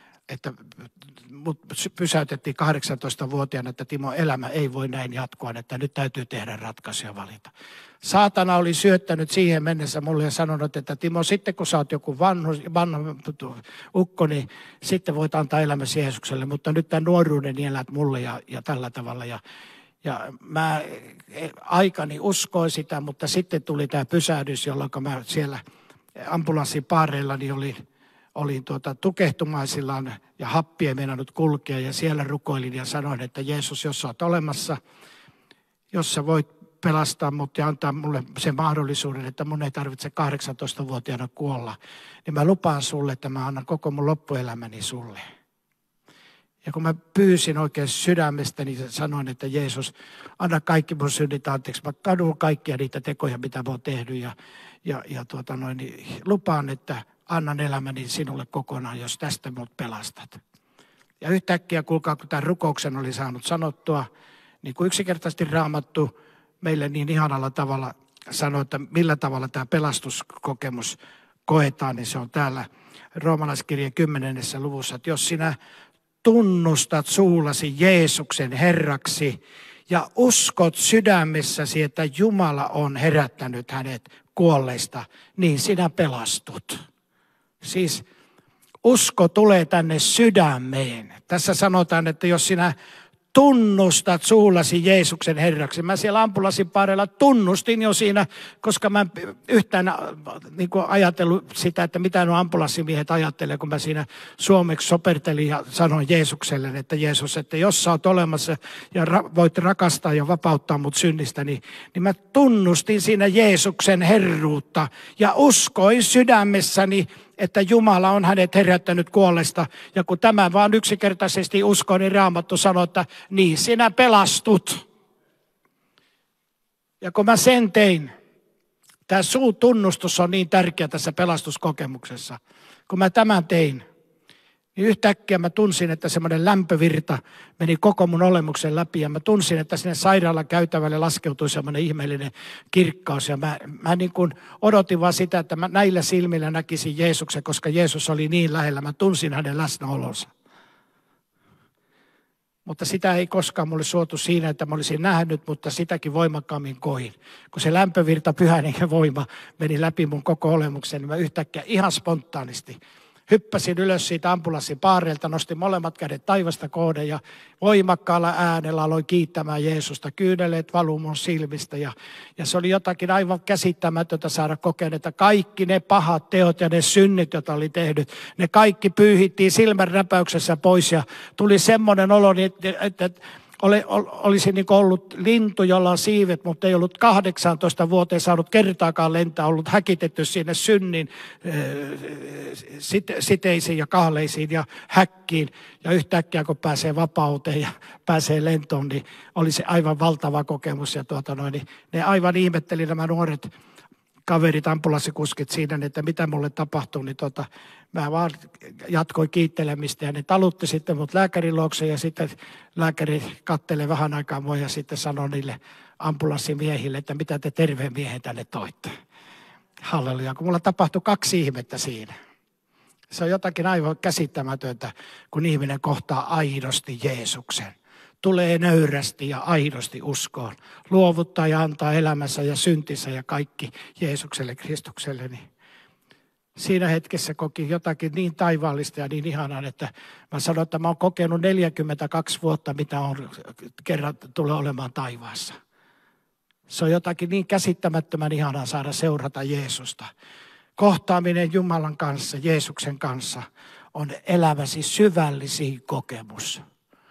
mut pysäytettiin 18-vuotiaana, että Timo, elämä ei voi näin jatkua, että nyt täytyy tehdä ratkaisuja valita. Saatana oli syöttänyt siihen mennessä mulle ja sanonut, että Timo, sitten kun sä oot joku vanha ukko, niin sitten voit antaa elämäsi Jeesukselle, mutta nyt tämän nuoruuden niin elät mulle ja tällä tavalla. Ja mä aikani uskoin sitä, mutta sitten tuli tämä pysähdys, jolloin mä siellä ambulanssin paareilla niin olin tukehtumaisillaan ja happi ei meinannut kulkea ja siellä rukoilin ja sanoin, että Jeesus, jos sä oot olemassa, jos sä voit pelastaa mut ja antaa mulle sen mahdollisuuden, että mun ei tarvitse 18-vuotiaana kuolla, niin mä lupaan sulle, että mä annan koko mun loppuelämäni sulle. Ja kun mä pyysin oikein sydämestä, niin sanoin, että Jeesus, anna kaikki mun synnit anteeksi. Mä kadun kaikkia niitä tekoja, mitä mä oon tehnyt niin lupaan, että annan elämäni sinulle kokonaan, jos tästä mut pelastat. Ja yhtäkkiä, kuulkaa, kun tämän rukouksen oli saanut sanottua, niin kuin yksinkertaisesti Raamattu meille niin ihanalla tavalla sanoi, että millä tavalla tämä pelastuskokemus koetaan, niin se on täällä Roomalaiskirjeen 10. luvussa, että jos sinä tunnustat suullasi Jeesuksen Herraksi ja uskot sydämessäsi, että Jumala on herättänyt hänet kuolleista, niin sinä pelastut. Siis usko tulee tänne sydämeen. Tässä sanotaan, että jos sinä tunnustat suullasi Jeesuksen Herraksi. Mä siellä ambulanssipaarilla tunnustin jo siinä, koska mä yhtään niin kuin ajatellut sitä, että mitä nuo ambulanssimiehet ajattelee, kun mä siinä suomeksi sopertelin ja sanoin Jeesukselle, että Jeesus, että jos sä oot olemassa ja voit rakastaa ja vapauttaa mut synnistä, niin mä tunnustin siinä Jeesuksen herruutta ja uskoin sydämessäni, että Jumala on hänet herättänyt kuolesta. Ja kun tämä vaan yksinkertaisesti uskon, niin Raamattu sanoo, että niin sinä pelastut. Ja kun mä sen tein, tämä suutunnustus on niin tärkeä tässä pelastuskokemuksessa. Kun mä tämän tein, niin yhtäkkiä mä tunsin, että semmoinen lämpövirta meni koko mun olemuksen läpi. Ja mä tunsin, että sinne sairaalan käytävälle laskeutui semmoinen ihmeellinen kirkkaus. Ja mä niin kuin odotin vaan sitä, että mä näillä silmillä näkisin Jeesuksen, koska Jeesus oli niin lähellä. Mä tunsin hänen läsnäolonsa. Mutta sitä ei koskaan mulle suotu siinä, että mä olisin nähnyt, mutta sitäkin voimakkaammin koin. Kun se lämpövirta, Pyhän Hengen voima meni läpi mun koko olemuksen, niin mä yhtäkkiä ihan spontaanisti hyppäsin ylös siitä ambulanssipaareilta, nostin molemmat kädet taivasta kohden ja voimakkaalla äänellä aloin kiittämään Jeesusta. Kyyneleet valuu mun silmistä ja se oli jotakin aivan käsittämätöntä saada kokea, että kaikki ne pahat teot ja ne synnit, joita oli tehnyt, ne kaikki pyyhittiin silmänräpäyksessä pois ja tuli semmoinen olo, että olisi niin ollut lintu, jolla on siivet, mutta ei ollut 18 vuoteen saanut kertaakaan lentää, ollut häkitetty sinne synnin siteisiin ja kahleisiin ja häkkiin. Ja yhtäkkiä kun pääsee vapauteen ja pääsee lentoon, niin oli se aivan valtava kokemus. Ja niin ne aivan ihmetteli nämä nuoret kaverit, ambulanssikuskit siinä, että mitä mulle tapahtui, niin mä vaan jatkoin kiittelemistä ja ne talutti sitten mut lääkärin luokse ja sitten lääkäri kattelee vähän aikaa mua ja sitten sanoi niille ambulanssimiehille, että mitä te terveen miehen tänne toitte. Halleluja, kun mulla tapahtui 2 ihmettä siinä. Se on jotakin aivan käsittämätöntä, kun ihminen kohtaa aidosti Jeesuksen. Tulee nöyrästi ja aidosti uskoon. Luovuttaa ja antaa elämänsä ja syntinsä ja kaikki Jeesukselle, Kristukselle. Niin siinä hetkessä koki jotakin niin taivaallista ja niin ihanaa, että mä sanoin, että mä oon kokenut 42 vuotta, mitä on kerran tulee olemaan taivaassa. Se on jotakin niin käsittämättömän ihanaa saada seurata Jeesusta. Kohtaaminen Jumalan kanssa, Jeesuksen kanssa on elämäsi syvällisin kokemus.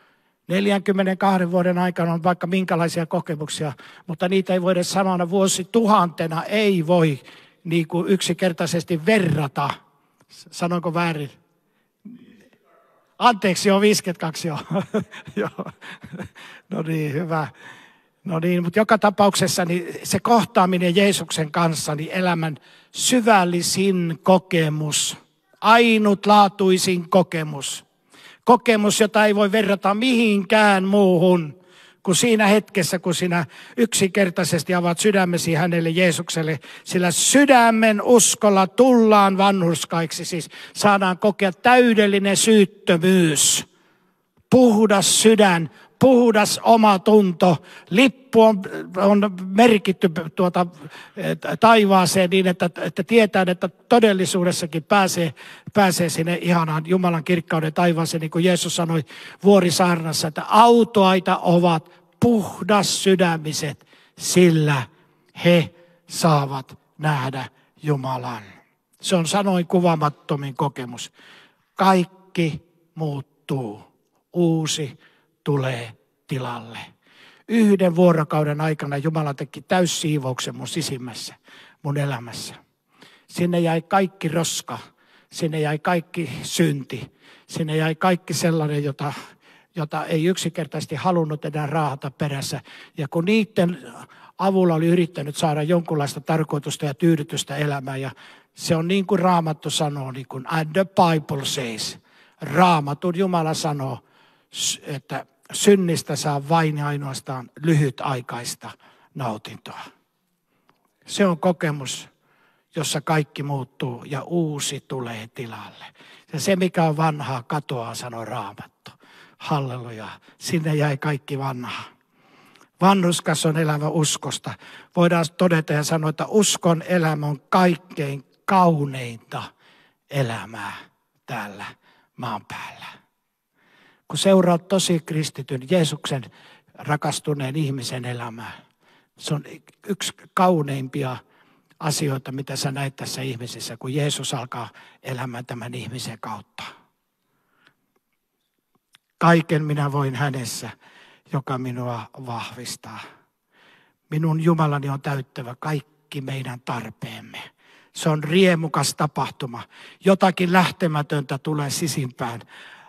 42 vuoden aikana on vaikka minkälaisia kokemuksia, mutta niitä ei voida sanoa vuosituhantena, ei voi niin kuin yksinkertaisesti verrata. Sanonko väärin? Anteeksi, 52 joo. No niin, hyvä. No niin, mutta joka tapauksessa niin se kohtaaminen Jeesuksen kanssa, niin elämän syvällisin kokemus, ainutlaatuisin kokemus. Kokemus, jota ei voi verrata mihinkään muuhun kuin siinä hetkessä, kun sinä yksinkertaisesti avaat sydämesi hänelle Jeesukselle. Sillä sydämen uskolla tullaan vanhurskaiksi, siis saadaan kokea täydellinen syyttömyys, puhdas sydän, puhdas omatunto. Lippu on merkitty taivaaseen niin, että tietää, että todellisuudessakin pääsee sinne ihanaan Jumalan kirkkauden taivaaseen. Niin kuin Jeesus sanoi Vuorisaarnassa, että autuaita ovat puhdas sydämiset, sillä he saavat nähdä Jumalan. Se on sanoin kuvaamattomin kokemus. Kaikki muuttuu. Uusi tulee tilalle. 1 vuorokauden aikana Jumala teki täyssiivouksen mun sisimmässä, mun elämässä. Sinne jäi kaikki roska, sinne jäi kaikki synti, sinne jäi kaikki sellainen, jota ei yksinkertaisesti halunnut enää raahata perässä. Ja kun niiden avulla oli yrittänyt saada jonkunlaista tarkoitusta ja tyydytystä elämään, ja se on niin kuin Raamattu sanoo, niin kuin and the Bible says, Raamatun Jumala sanoo, että synnistä saa vain ja ainoastaan lyhytaikaista nautintoa. Se on kokemus, jossa kaikki muuttuu ja uusi tulee tilalle. Ja se, mikä on vanhaa, katoaa, sanoo Raamattu. Halleluja, sinne jäi kaikki vanhaa. Vanhurskas on elämä uskosta. Voidaan todeta ja sanoa, että uskon elämä on kaikkein kauneinta elämää täällä maan päällä. kun seuraat tosi kristityn Jeesuksen rakastuneen ihmisen elämää. Se on yksi kauneimpia asioita, mitä sä näet tässä ihmisessä, kun Jeesus alkaa elämään tämän ihmisen kautta. Kaiken minä voin hänessä, joka minua vahvistaa. Minun Jumalani on täyttävä kaikki meidän tarpeemme. Se on riemukas tapahtuma. Jotakin lähtemätöntä tulee sisimpään.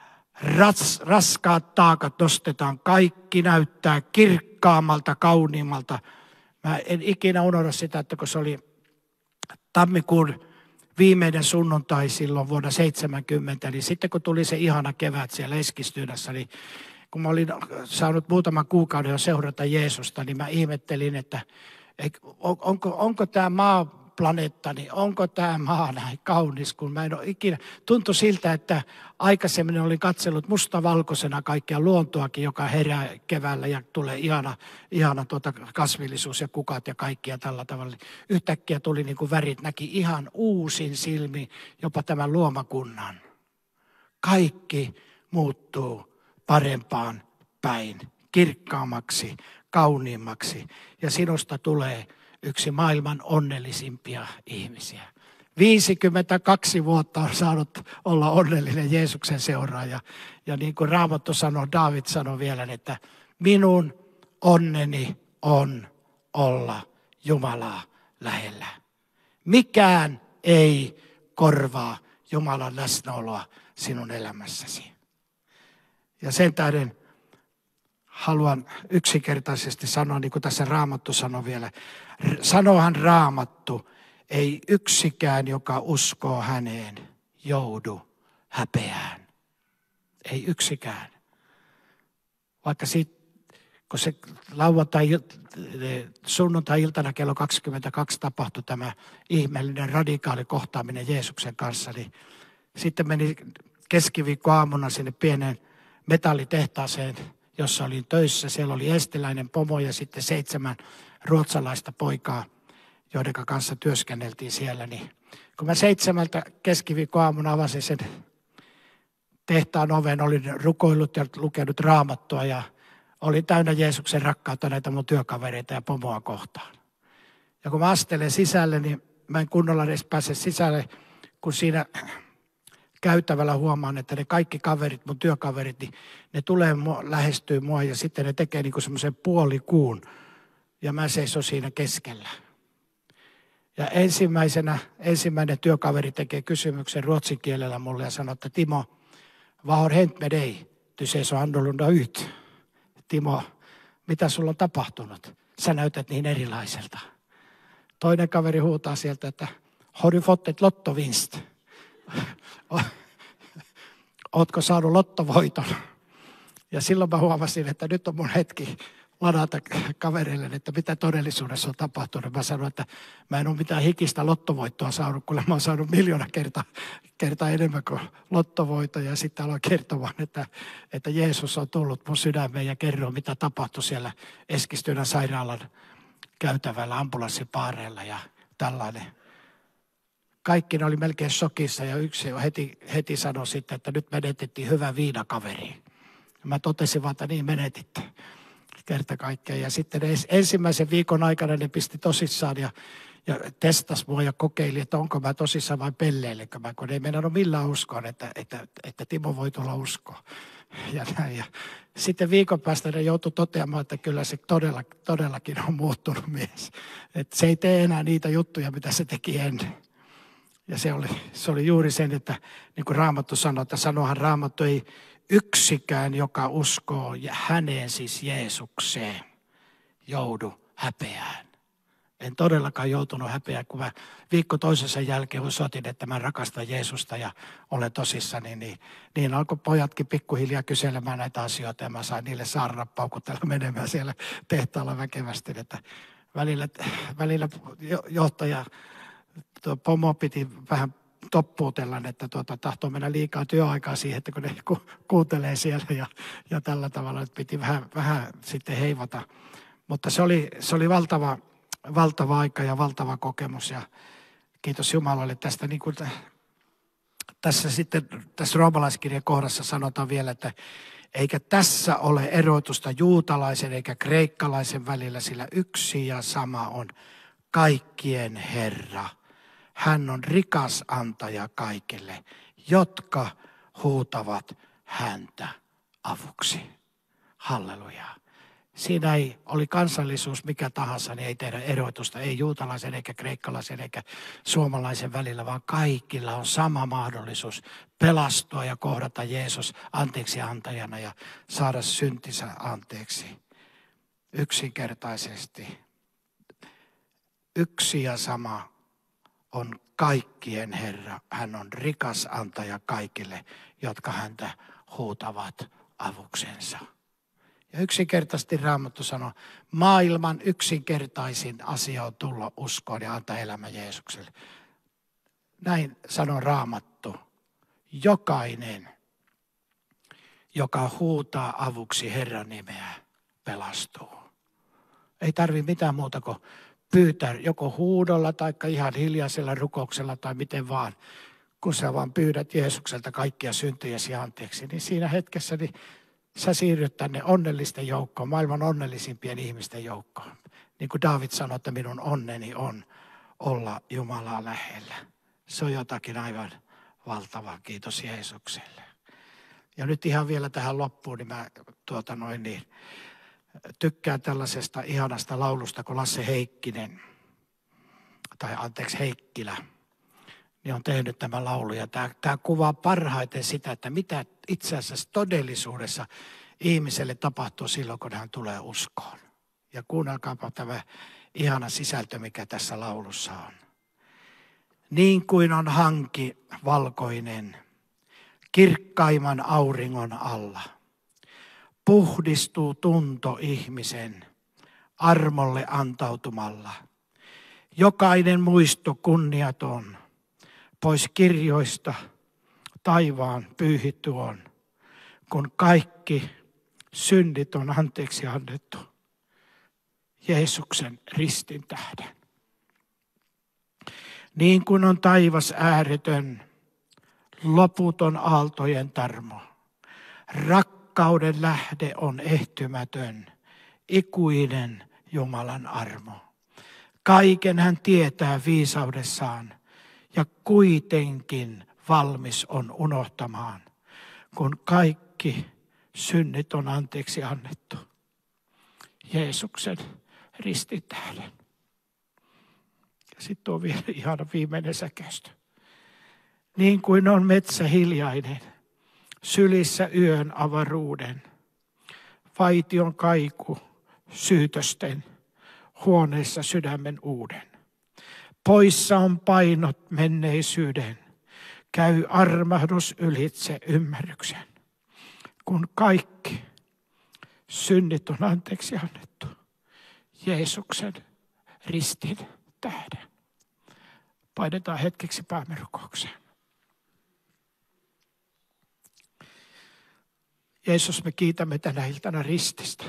Raskaat taakat nostetaan. Kaikki näyttää kirkkaammalta, kauniimmalta. Mä en ikinä unohda sitä, että kun se oli tammikuun viimeinen sunnuntai silloin vuonna 70, niin sitten kun tuli se ihana kevät siellä Eskilstunassa, niin kun mä olin saanut muutaman kuukauden jo seurata Jeesusta, niin mä ihmettelin, että onko tämä maaplaneetta, niin onko tämä maa näin kaunis, kun mä en ole ikinä. Tuntui siltä, että aikaisemmin olin katsellut mustavalkoisena kaikkea luontoakin, joka herää keväällä ja tulee ihana kasvillisuus ja kukat ja kaikkia tällä tavalla. Yhtäkkiä tuli niin kuin värit, näki ihan uusin silmin jopa tämän luomakunnan. Kaikki muuttuu parempaan päin, kirkkaammaksi, kauniimmaksi. Ja sinusta tulee yksi maailman onnellisimpia ihmisiä. 52 vuotta on saanut olla onnellinen Jeesuksen seuraaja. Ja niin kuin Raamattu sanoo, Daavid sanoi vielä, että minun onneni on olla Jumalaa lähellä. Mikään ei korvaa Jumalan läsnäoloa sinun elämässäsi. Ja sen tähden haluan yksinkertaisesti sanoa, niin kuin tässä Raamattu sanoi vielä. Sanohan Raamattu, ei yksikään, joka uskoo häneen, joudu häpeään. Ei yksikään. Vaikka kun se sunnuntai-iltana kello 22 tapahtui tämä ihmeellinen radikaali kohtaaminen Jeesuksen kanssa, niin sitten meni keskiviikkoaamuna sinne pieneen metallitehtaaseen, jossa olin töissä. Siellä oli estiläinen pomo ja sitten 7 ruotsalaista poikaa, joiden kanssa työskenneltiin siellä. Niin kun mä 7 keskiviikkoaamuna avasin sen tehtaan oven, olin rukoillut ja lukenut Raamattua ja olin täynnä Jeesuksen rakkautta näitä mun työkavereita ja pomoa kohtaan. Ja kun mä astelen sisälle, niin mä en kunnolla edes pääse sisälle, kun siinä käytävällä huomaan, että ne kaikki kaverit, mun työkaverit, niin ne tulee lähestyy mua ja sitten ne tekee niin kuin semmoisen puolikuun. Ja mä seison siinä keskellä. Ja ensimmäinen työkaveri tekee kysymyksen ruotsin kielellä mulle ja sanoo, että Timo, vad har hänt med dig? Du ser så annorlunda ut. Timo, mitä sulla on tapahtunut? Sä näytät niin erilaiselta. Toinen kaveri huutaa sieltä, että har du fått ett lottovinst? Ootko saanut lottovoiton? Ja silloin mä huomasin, että nyt on mun hetki ladata kavereille, että mitä todellisuudessa on tapahtunut. Mä sanoin, että mä en ole mitään hikistä lottovoittoa saanut, kun mä oon saanut 1 000 000 kertaa enemmän kuin lottovoittoa. Ja sitten aloin kertomaan, että Jeesus on tullut mun sydämeen ja kerroin, mitä tapahtui siellä Eskilstunan sairaalan käytävällä ambulanssipaareilla ja tällainen. Kaikki ne oli melkein shokissa ja yksi heti sanoi sitten, että nyt menetettiin hyvä viinakaveri. Mä totesin vaan, että niin menetitte kerta kaikkiaan. Ja sitten ensimmäisen viikon aikana ne pisti tosissaan ja testasi mua ja kokeili, että onko mä tosissaan vai pelleilenkö mä, kun ei meinannut millään uskoa, että Timo voi tulla uskoa. Ja näin. Ja sitten viikon päästä ne joutui toteamaan, että kyllä se todellakin on muuttunut mies. Että se ei tee enää niitä juttuja, mitä se teki ennen. Ja se oli juuri sen, että niin kuin Raamattu sanoi, että sanohan Raamattu ei yksikään, joka uskoo häneen, siis Jeesukseen, joudu häpeään. En todellakaan joutunut häpeään, kun mä viikko toisensa jälkeen osoitin, että mä rakastan Jeesusta ja olen tosissani, niin alkoi pojatkin pikkuhiljaa kyselemään näitä asioita ja mä sain niille saarna paukutella menemään siellä tehtaalla väkevästi, että välillä johtaja pomo piti vähän toppuutella, että tahtoo mennä liikaa työaikaa siihen, että kun ne kuuntelee siellä ja tällä tavalla, että piti vähän sitten heivata. Mutta se oli valtava aika ja valtava kokemus ja kiitos Jumalalle tästä. Niin kuin tässä roomalaiskirjan kohdassa sanotaan vielä, että Eikä tässä ole erotusta juutalaisen eikä kreikkalaisen välillä, sillä yksi ja sama on kaikkien Herra. Hän on rikas antaja kaikille, jotka huutavat häntä avuksi. Halleluja. Siinä ei oli kansallisuus mikä tahansa, niin ei tehdä erotusta, ei juutalaisen eikä kreikkalaisen eikä suomalaisen välillä, vaan kaikilla on sama mahdollisuus pelastua ja kohdata Jeesus anteeksi antajana ja saada syntinsä anteeksi. Yksinkertaisesti. Yksi ja sama on kaikkien Herra. Hän on rikas antaja kaikille, jotka häntä huutavat avuksensa. Ja yksinkertaisesti Raamattu sanoo, maailman yksinkertaisin asia on tulla uskoon ja antaa elämä Jeesukselle. Näin sanoo Raamattu. Jokainen, joka huutaa avuksi Herran nimeä, pelastuu. Ei tarvitse mitään muuta kuin pyytää joko huudolla tai ihan hiljaisella rukouksella tai miten vaan. Kun sä vaan pyydät Jeesukselta kaikkia syntyjäsi anteeksi, niin siinä hetkessä niin sä siirryt tänne onnellisten joukkoon, maailman onnellisimpien ihmisten joukkoon. Niin kuin Daavid sanoi, että minun onneni on olla Jumalaa lähellä. Se on jotakin aivan valtavaa, kiitos Jeesukselle. Ja nyt ihan vielä tähän loppuun, niin mä tykkään tällaisesta ihanasta laulusta kuin Lasse Heikkilä, niin on tehnyt tämän laulu. Ja tämä kuvaa parhaiten sitä, että mitä itse asiassa todellisuudessa ihmiselle tapahtuu silloin, kun hän tulee uskoon. Ja kuunnelkaapa tämä ihana sisältö, mikä tässä laulussa on. Niin kuin on hanki valkoinen, kirkkaimman auringon alla, puhdistuu tunto ihmisen armolle antautumalla. Jokainen muisto kunniaton, pois kirjoista taivaan pyyhitty on, kun kaikki synnit on anteeksi annettu Jeesuksen ristin tähden. Niin kuin on taivas ääretön, loputon aaltojen tarmo, rakkauden lähde on ehtymätön, ikuinen Jumalan armo. Kaiken hän tietää viisaudessaan ja kuitenkin valmis on unohtamaan, kun kaikki synnit on anteeksi annettu Jeesuksen ristin tähden. Ja sitten on vielä ihana viimeinen säkeistö. Niin kuin on metsä hiljainen, sylissä yön avaruuden, vaition kaiku syytösten, huoneessa sydämen uuden. Poissa on painot menneisyyden, käy armahdus ylitse ymmärryksen, kun kaikki synnit on anteeksi annettu Jeesuksen ristin tähden. Painetaan hetkeksi päämme rukoukseen. Jeesus, me kiitämme tänä iltana rististä.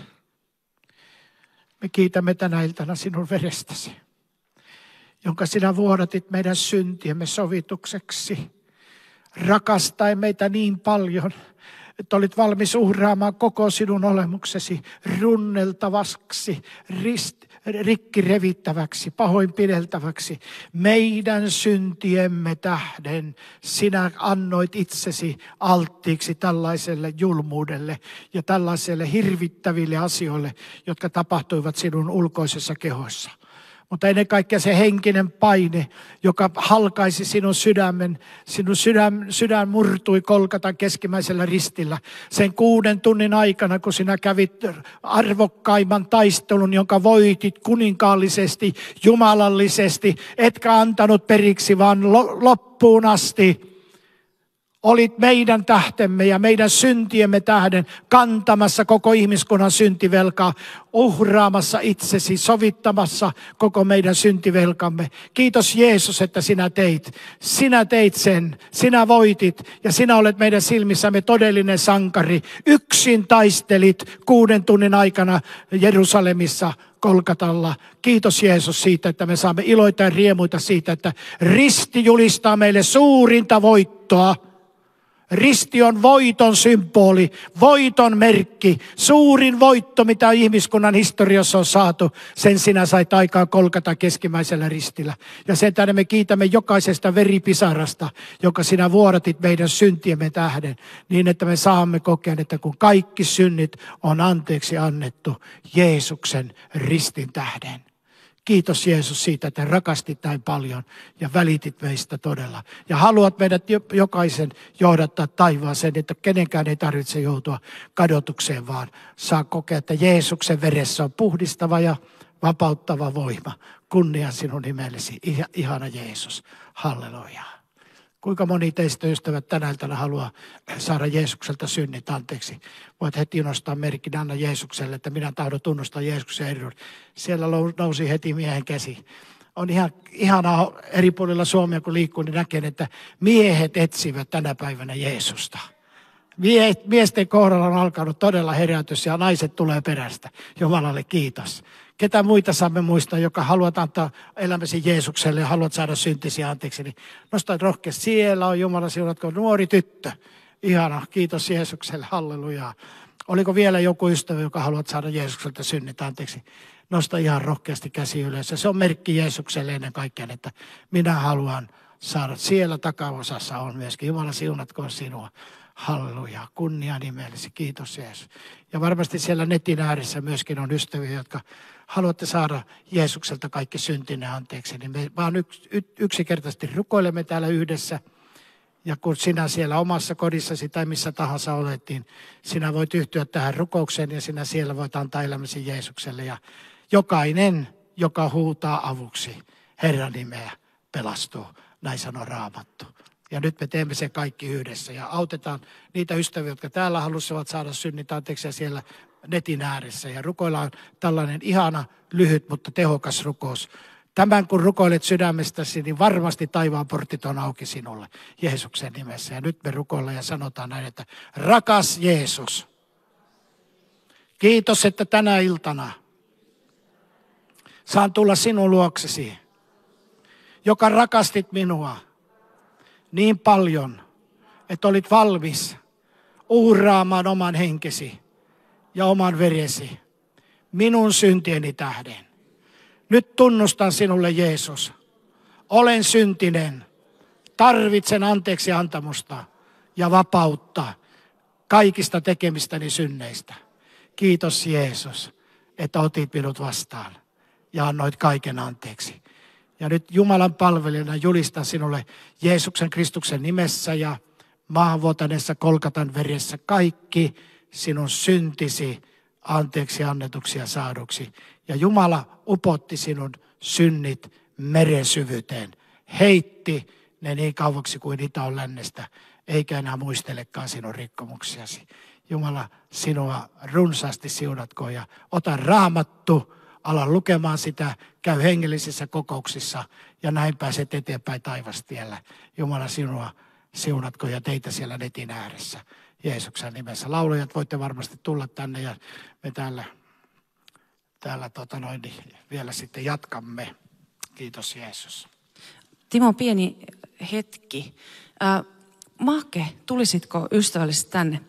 Me kiitämme tänä iltana sinun verestäsi, jonka sinä vuodatit meidän syntiemme sovitukseksi. Rakastaen meitä niin paljon, että olit valmis uhraamaan koko sinun olemuksesi runneltavaksi, rikki revittäväksi, pahoinpideltäväksi. Meidän syntiemme tähden sinä annoit itsesi alttiiksi tällaiselle julmuudelle ja tällaiselle hirvittäville asioille, jotka tapahtuivat sinun ulkoisessa kehossa. Mutta ennen kaikkea se henkinen paine, joka halkaisi sinun sydämen, sydän murtui Golgatan keskimmäisellä ristillä. Sen 6 tunnin aikana, kun sinä kävit arvokkaimman taistelun, jonka voitit kuninkaallisesti, jumalallisesti, etkä antanut periksi, vaan loppuun asti. Olit meidän tähtemme ja meidän syntiemme tähden kantamassa koko ihmiskunnan syntivelkaa, uhraamassa itsesi, sovittamassa koko meidän syntivelkamme. Kiitos Jeesus, että sinä teit. Sinä teit sen, sinä voitit ja sinä olet meidän silmissämme todellinen sankari. Yksin taistelit 6 tunnin aikana Jerusalemissa Golgatalla. Kiitos Jeesus siitä, että me saamme iloita ja riemuita siitä, että risti julistaa meille suurinta voittoa. Risti on voiton symboli, voiton merkki. Suurin voitto, mitä ihmiskunnan historiassa on saatu, sen sinä sait aikaan Golgatan keskimmäisellä ristillä. Ja sen tähden me kiitämme jokaisesta veripisarasta, joka sinä vuodatit meidän syntiemme tähden, niin että me saamme kokea, että kun kaikki synnit on anteeksi annettu Jeesuksen ristin tähden. Kiitos Jeesus siitä, että rakastit näin paljon ja välitit meistä todella. Ja haluat meidät jokaisen johdattaa taivaaseen, että kenenkään ei tarvitse joutua kadotukseen, vaan saa kokea, että Jeesuksen veressä on puhdistava ja vapauttava voima. Kunnia sinun nimellesi, ihana Jeesus. Halleluja. Kuinka moni teistä ystävät tänä iltana haluaa saada Jeesukselta synnit anteeksi? Voit heti nostaa merkin, anna Jeesukselle, että minä tahdon tunnustaa Jeesuksen edun. Siellä nousi heti miehen käsi. On ihanaa eri puolilla Suomea, kun liikkuu, niin näkee, että miehet etsivät tänä päivänä Jeesusta. Miesten kohdalla on alkanut todella herätys ja naiset tulee perästä. Jumalalle kiitos. Ketä muita saamme muistaa, joka haluat antaa elämäsi Jeesukselle ja haluat saada syntisiä anteeksi, niin nosta rohkeasti. Siellä on Jumala siunatko nuori tyttö. Ihana, kiitos Jeesukselle, halleluja. Oliko vielä joku ystävä, joka haluat saada Jeesukselta synnit anteeksi? Nosta ihan rohkeasti käsi ylös. Ja se on merkki Jeesukselle ennen kaikkea, että minä haluan saada. Siellä takaosassa on myöskin. Jumala siunatkoon sinua. Halleluja, kunnia nimellesi, kiitos Jeesus. Ja varmasti siellä netin ääressä myöskin on ystäviä, jotka haluatte saada Jeesukselta kaikki syntinne anteeksi. Niin me vaan yksinkertaisesti rukoilemme täällä yhdessä. Ja kun sinä siellä omassa kodissasi tai missä tahansa olet, niin sinä voit yhtyä tähän rukoukseen ja sinä siellä voit antaa elämäsi Jeesukselle. Ja jokainen, joka huutaa avuksi Herran nimeä, pelastuu. Näin sanoo Raamattu. Ja nyt me teemme sen kaikki yhdessä ja autetaan niitä ystäviä, jotka täällä halusivat saada synnit anteeksi ja siellä netin ääressä. Ja rukoillaan tällainen ihana, lyhyt, mutta tehokas rukous. Tämän kun rukoilet sydämestäsi, niin varmasti taivaan portit on auki sinulle Jeesuksen nimessä. Ja nyt me rukoillaan ja sanotaan näin, että rakas Jeesus, kiitos, että tänä iltana saan tulla sinun luoksesi, joka rakastit minua niin paljon, että olit valmis uhraamaan oman henkesi ja oman veresi minun syntieni tähden. Nyt tunnustan sinulle Jeesus. Olen syntinen, tarvitsen anteeksi antamusta ja vapautta kaikista tekemistäni synneistä. Kiitos Jeesus, että otit minut vastaan ja annoit kaiken anteeksi. Ja nyt Jumalan palvelijana julistan sinulle Jeesuksen Kristuksen nimessä ja maahanvuotaneessa Golgatan veressä kaikki sinun syntisi anteeksi annetuksi ja saaduksi. Ja Jumala upotti sinun synnit meren syvyyteen. Heitti ne niin kauaksi kuin itä on lännestä, eikä enää muistelekaan sinun rikkomuksiasi. Jumala sinua runsaasti siunatkoon ja ota Raamattu. Ala lukemaan sitä, käy hengellisissä kokouksissa ja näin pääset eteenpäin taivastiellä. Jumala sinua siunatko ja teitä siellä netin ääressä. Jeesuksen nimessä. Laulajat voitte varmasti tulla tänne ja me täällä vielä sitten jatkamme. Kiitos Jeesus. Timo, pieni hetki. Make, tulisitko ystävällisesti tänne?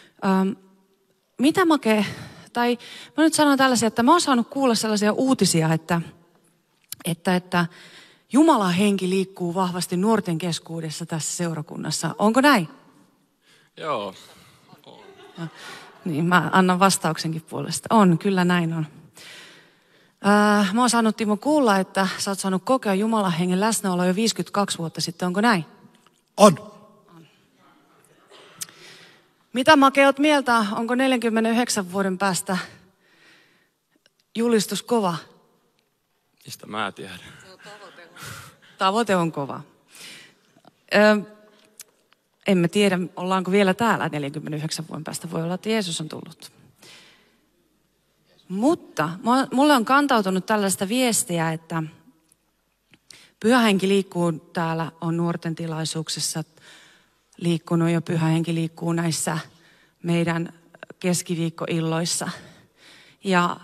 Mitä Make... Tai mä nyt sanon tällaisia, että mä oon saanut kuulla sellaisia uutisia, että Jumalan henki liikkuu vahvasti nuorten keskuudessa tässä seurakunnassa. Onko näin? Joo. No, niin, mä annan vastauksenkin puolesta. On, kyllä näin on. Mä oon saanut, Timo, kuulla, että sä oot saanut kokea Jumalan hengen läsnäoloa jo 52 vuotta sitten. Onko näin? On. Mitä Make oot mieltä? Onko 49 vuoden päästä julistus kova? Mistä mä tiedän? Tavoite on kova. Emme tiedä, ollaanko vielä täällä 49 vuoden päästä. Voi olla, että Jeesus on tullut. Mutta mulle on kantautunut tällaista viestiä, että Pyhä Henki liikkuu täällä, on nuorten tilaisuuksissa liikkunut ja Pyhä Henki liikkuu näissä meidän keskiviikkoilloissa. Ja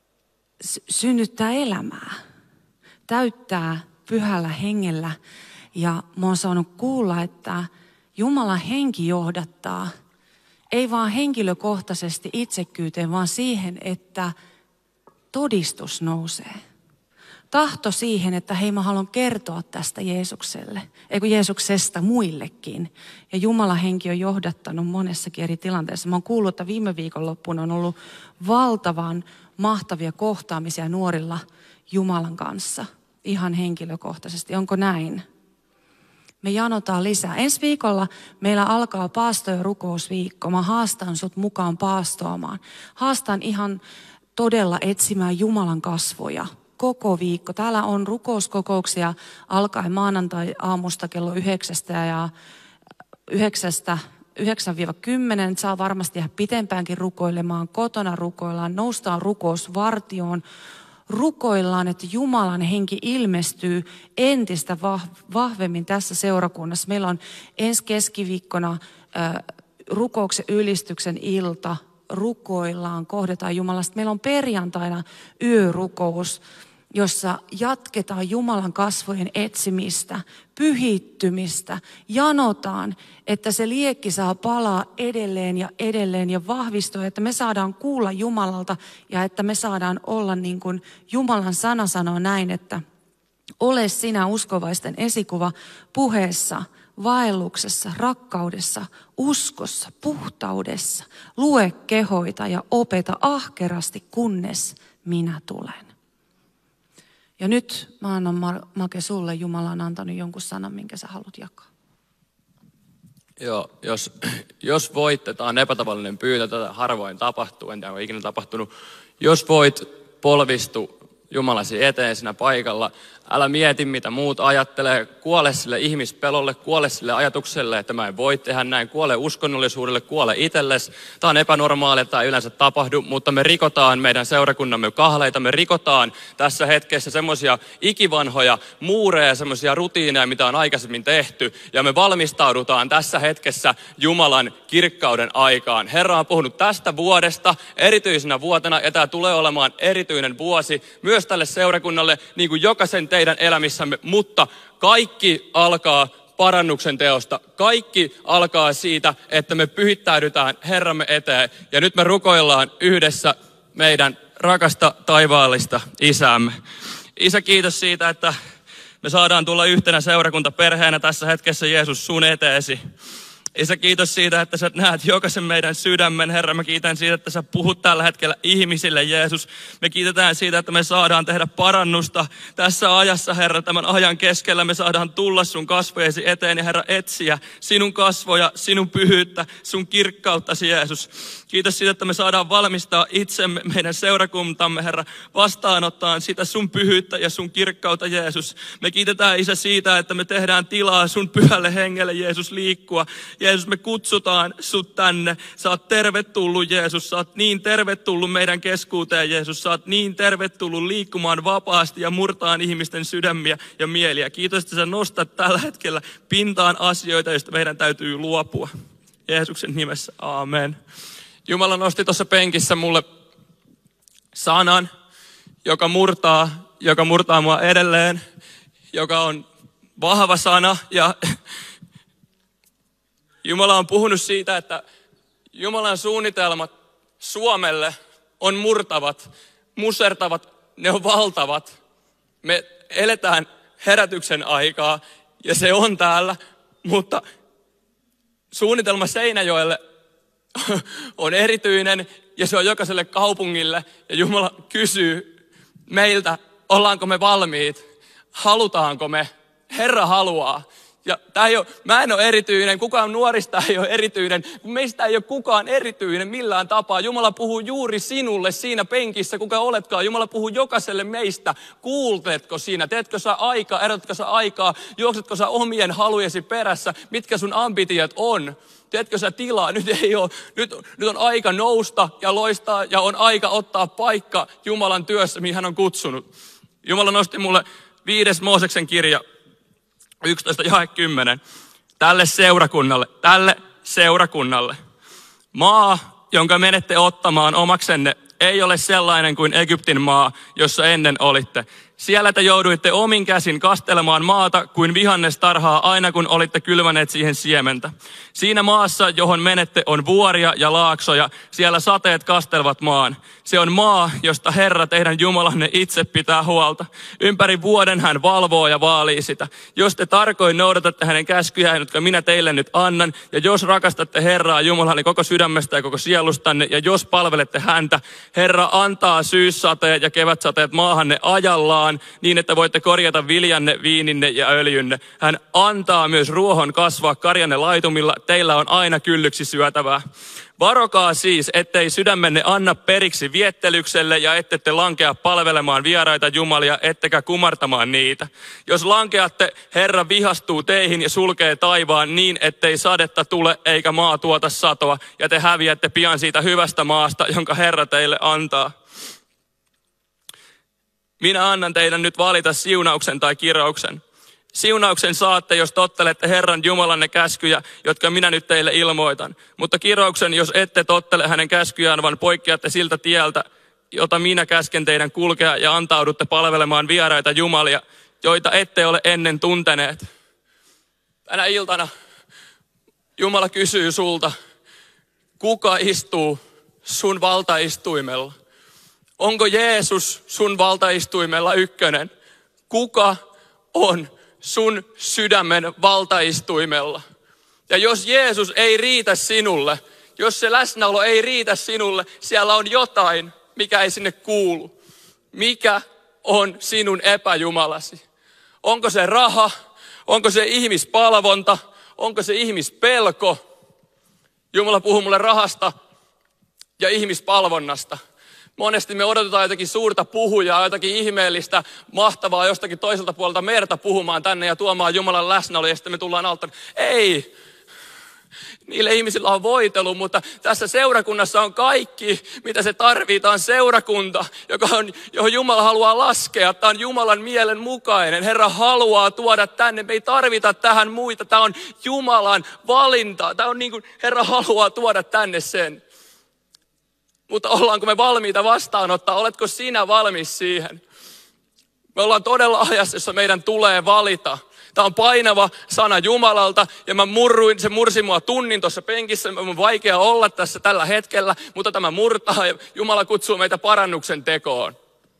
synnyttää elämää, täyttää Pyhällä Hengellä. Ja mä oon saanut kuulla, että Jumalan henki johdattaa, ei vaan henkilökohtaisesti itsekkyyteen, vaan siihen, että todistus nousee. Tahto siihen, että hei, mä haluan kertoa tästä Jeesuksesta muillekin. Ja Jumalan henki on johdattanut monessakin eri tilanteessa. Mä oon kuullut, että viime viikonloppuna on ollut valtavan mahtavia kohtaamisia nuorilla Jumalan kanssa. Ihan henkilökohtaisesti. Onko näin? Me janotaan lisää. Ensi viikolla meillä alkaa paasto- ja rukousviikko. Mä haastan sut mukaan paastoamaan. Haastan ihan todella etsimään Jumalan kasvoja. Koko viikko. Täällä on rukouskokouksia alkaen maanantai-aamusta kello 9 ja 9-10. Saa varmasti jäädä pitempäänkin rukoilemaan. Kotona rukoillaan, noustaan rukousvartioon. Rukoillaan, että Jumalan henki ilmestyy entistä vahvemmin tässä seurakunnassa. Meillä on ensi keskiviikkona rukouksen ylistyksen ilta. Rukoillaan, kohdataan Jumalasta. Meillä on perjantaina yörukous, jossa jatketaan Jumalan kasvojen etsimistä, pyhittymistä. Janotaan, että se liekki saa palaa edelleen ja vahvistua, että me saadaan kuulla Jumalalta ja että me saadaan olla niin kuin Jumalan sana sanoo näin, että ole sinä uskovaisten esikuva puheessa, vaelluksessa, rakkaudessa, uskossa, puhtaudessa. Lue, kehoita ja opeta ahkerasti, kunnes minä tulen. Ja nyt mä annan Make sulle, Jumala on antanut jonkun sanan, minkä sä haluat jakaa. Joo, jos voitte, tämä on epätavallinen pyyntö, tätä harvoin tapahtuu, en tiedä onko ikinä tapahtunut. Jos voit, polvistu Jumalasi eteen siinä paikalla. Älä mieti, mitä muut ajattelee. Kuole sille ihmispelolle, kuole sille ajatukselle, että mä en voi tehdä näin. Kuole uskonnollisuudelle, kuole itsellesi. Tämä on epänormaalia, tämä ei yleensä tapahdu, mutta me rikotaan meidän seurakunnamme kahleita. Me rikotaan tässä hetkessä semmoisia ikivanhoja muureja, semmoisia rutiineja, mitä on aikaisemmin tehty. Ja me valmistaudutaan tässä hetkessä Jumalan kirkkauden aikaan. Herra on puhunut tästä vuodesta erityisenä vuotena, ja tämä tulee olemaan erityinen vuosi myös tälle seurakunnalle, niin kuin jokaisen teidän elämissämme, mutta kaikki alkaa parannuksen teosta. Kaikki alkaa siitä, että me pyhittäydytään Herramme eteen. Ja nyt me rukoillaan yhdessä meidän rakasta taivaallista Isäämme. Isä, kiitos siitä, että me saadaan tulla yhtenä seurakuntaperheenä tässä hetkessä, Jeesus, sun eteesi. Isä, kiitos siitä, että sä näet jokaisen meidän sydämen. Herra, mä kiitän siitä, että sä puhut tällä hetkellä ihmisille, Jeesus. Me kiitetään siitä, että me saadaan tehdä parannusta tässä ajassa, Herra. Tämän ajan keskellä me saadaan tulla sun kasvojesi eteen ja, Herra, etsiä sinun kasvoja, sinun pyhyyttä, sun kirkkauttasi, Jeesus. Kiitos siitä, että me saadaan valmistaa itsemme, meidän seurakuntamme, Herra, vastaanottaan sitä sun pyhyyttä ja sun kirkkautta, Jeesus. Me kiitetään, Isä, siitä, että me tehdään tilaa sun pyhälle hengelle, Jeesus, liikkua. Jeesus, me kutsutaan sut tänne. Sä oot tervetullut, Jeesus. Sä oot niin tervetullut meidän keskuuteen, Jeesus. Sä oot niin tervetullut liikkumaan vapaasti ja murtaan ihmisten sydämiä ja mieliä. Kiitos, että sä nostat tällä hetkellä pintaan asioita, joista meidän täytyy luopua. Jeesuksen nimessä, aamen. Jumala nosti tuossa penkissä mulle sanan, joka murtaa mua edelleen, joka on vahva sana ja Jumala on puhunut siitä, että Jumalan suunnitelmat Suomelle on murtavat, musertavat, ne on valtavat. Me eletään herätyksen aikaa ja se on täällä, mutta suunnitelma Seinäjoelle on erityinen ja se on jokaiselle kaupungille. Ja Jumala kysyy meiltä, ollaanko me valmiit, halutaanko me, Herra haluaa. Ja mä en ole erityinen, kukaan nuorista ei ole erityinen, meistä ei ole kukaan erityinen millään tapaa. Jumala puhuu juuri sinulle siinä penkissä, kuka oletkaan. Jumala puhuu jokaiselle meistä. Kuultetko sinä? Teetkö sä aikaa? Erotatko sä aikaa? Juoksetko sä omien halujesi perässä? Mitkä sun ambitiot on? Teetkö sä tilaa? Nyt on aika nousta ja loistaa ja on aika ottaa paikka Jumalan työssä, mihin hän on kutsunut. Jumala nosti mulle 5. Mooseksen kirja. 11:10. Tälle seurakunnalle. Maa, jonka menette ottamaan omaksenne, ei ole sellainen kuin Egyptin maa, jossa ennen olitte. Siellä te jouduitte omin käsin kastelemaan maata kuin vihannestarhaa aina kun olitte kylväneet siihen siementä. Siinä maassa, johon menette, on vuoria ja laaksoja. Siellä sateet kastelevat maan. Se on maa, josta Herra teidän Jumalanne itse pitää huolta. Ympäri vuoden hän valvoo ja vaalii sitä. Jos te tarkoin noudatatte hänen käskyjään, jotka minä teille nyt annan, ja jos rakastatte Herraa Jumalanne koko sydämestä ja koko sielustanne, ja jos palvelette häntä, Herra antaa syyssateet ja kevätsateet maahanne ajallaan, niin että voitte korjata viljanne, viininne ja öljynne. Hän antaa myös ruohon kasvaa karjanne laitumilla, teillä on aina kyllyksi syötävää. Varokaa siis, ettei sydämenne anna periksi viettelykselle ja ettette lankea palvelemaan vieraita jumalia, ettekä kumartamaan niitä. Jos lankeatte, Herra vihastuu teihin ja sulkee taivaan niin, ettei sadetta tule eikä maa tuota satoa, ja te häviätte pian siitä hyvästä maasta, jonka Herra teille antaa. Minä annan teidän nyt valita siunauksen tai kirouksen. Siunauksen saatte, jos tottelette Herran Jumalanne käskyjä, jotka minä nyt teille ilmoitan. Mutta kirouksen, jos ette tottele hänen käskyjään, vaan poikkeatte siltä tieltä, jota minä käsken teidän kulkea ja antaudutte palvelemaan vieraita jumalia, joita ette ole ennen tunteneet. Tänä iltana Jumala kysyy sulta, kuka istuu sun valtaistuimella? Onko Jeesus sun valtaistuimella ykkönen? Kuka on sun sydämen valtaistuimella? Ja jos Jeesus ei riitä sinulle, jos se läsnäolo ei riitä sinulle, siellä on jotain, mikä ei sinne kuulu. Mikä on sinun epäjumalasi? Onko se raha? Onko se ihmispalvonta? Onko se ihmispelko? Jumala puhuu mulle rahasta ja ihmispalvonnasta. Monesti me odotetaan jotakin suurta puhujaa, jotakin ihmeellistä, mahtavaa jostakin toiselta puolelta merta puhumaan tänne ja tuomaan Jumalan läsnäolo ja sitten me tullaan alttarin. Ei! Niille ihmisillä on voitelu, mutta tässä seurakunnassa on kaikki, mitä se tarvitsee. Tämä on seurakunta, johon Jumala haluaa laskea. Tämä on Jumalan mielen mukainen. Herra haluaa tuoda tänne. Me ei tarvita tähän muita. Tämä on Jumalan valinta. Tämä on niin kuin Herra haluaa tuoda tänne sen. Mutta ollaanko me valmiita vastaanottaa? Oletko sinä valmis siihen? Me ollaan todella ajassa, jossa meidän tulee valita. Tämä on painava sana Jumalalta ja se mursi mua tunnin tuossa penkissä. On vaikea olla tässä tällä hetkellä, mutta tämä murtaa ja Jumala kutsuu meitä parannuksen tekoon.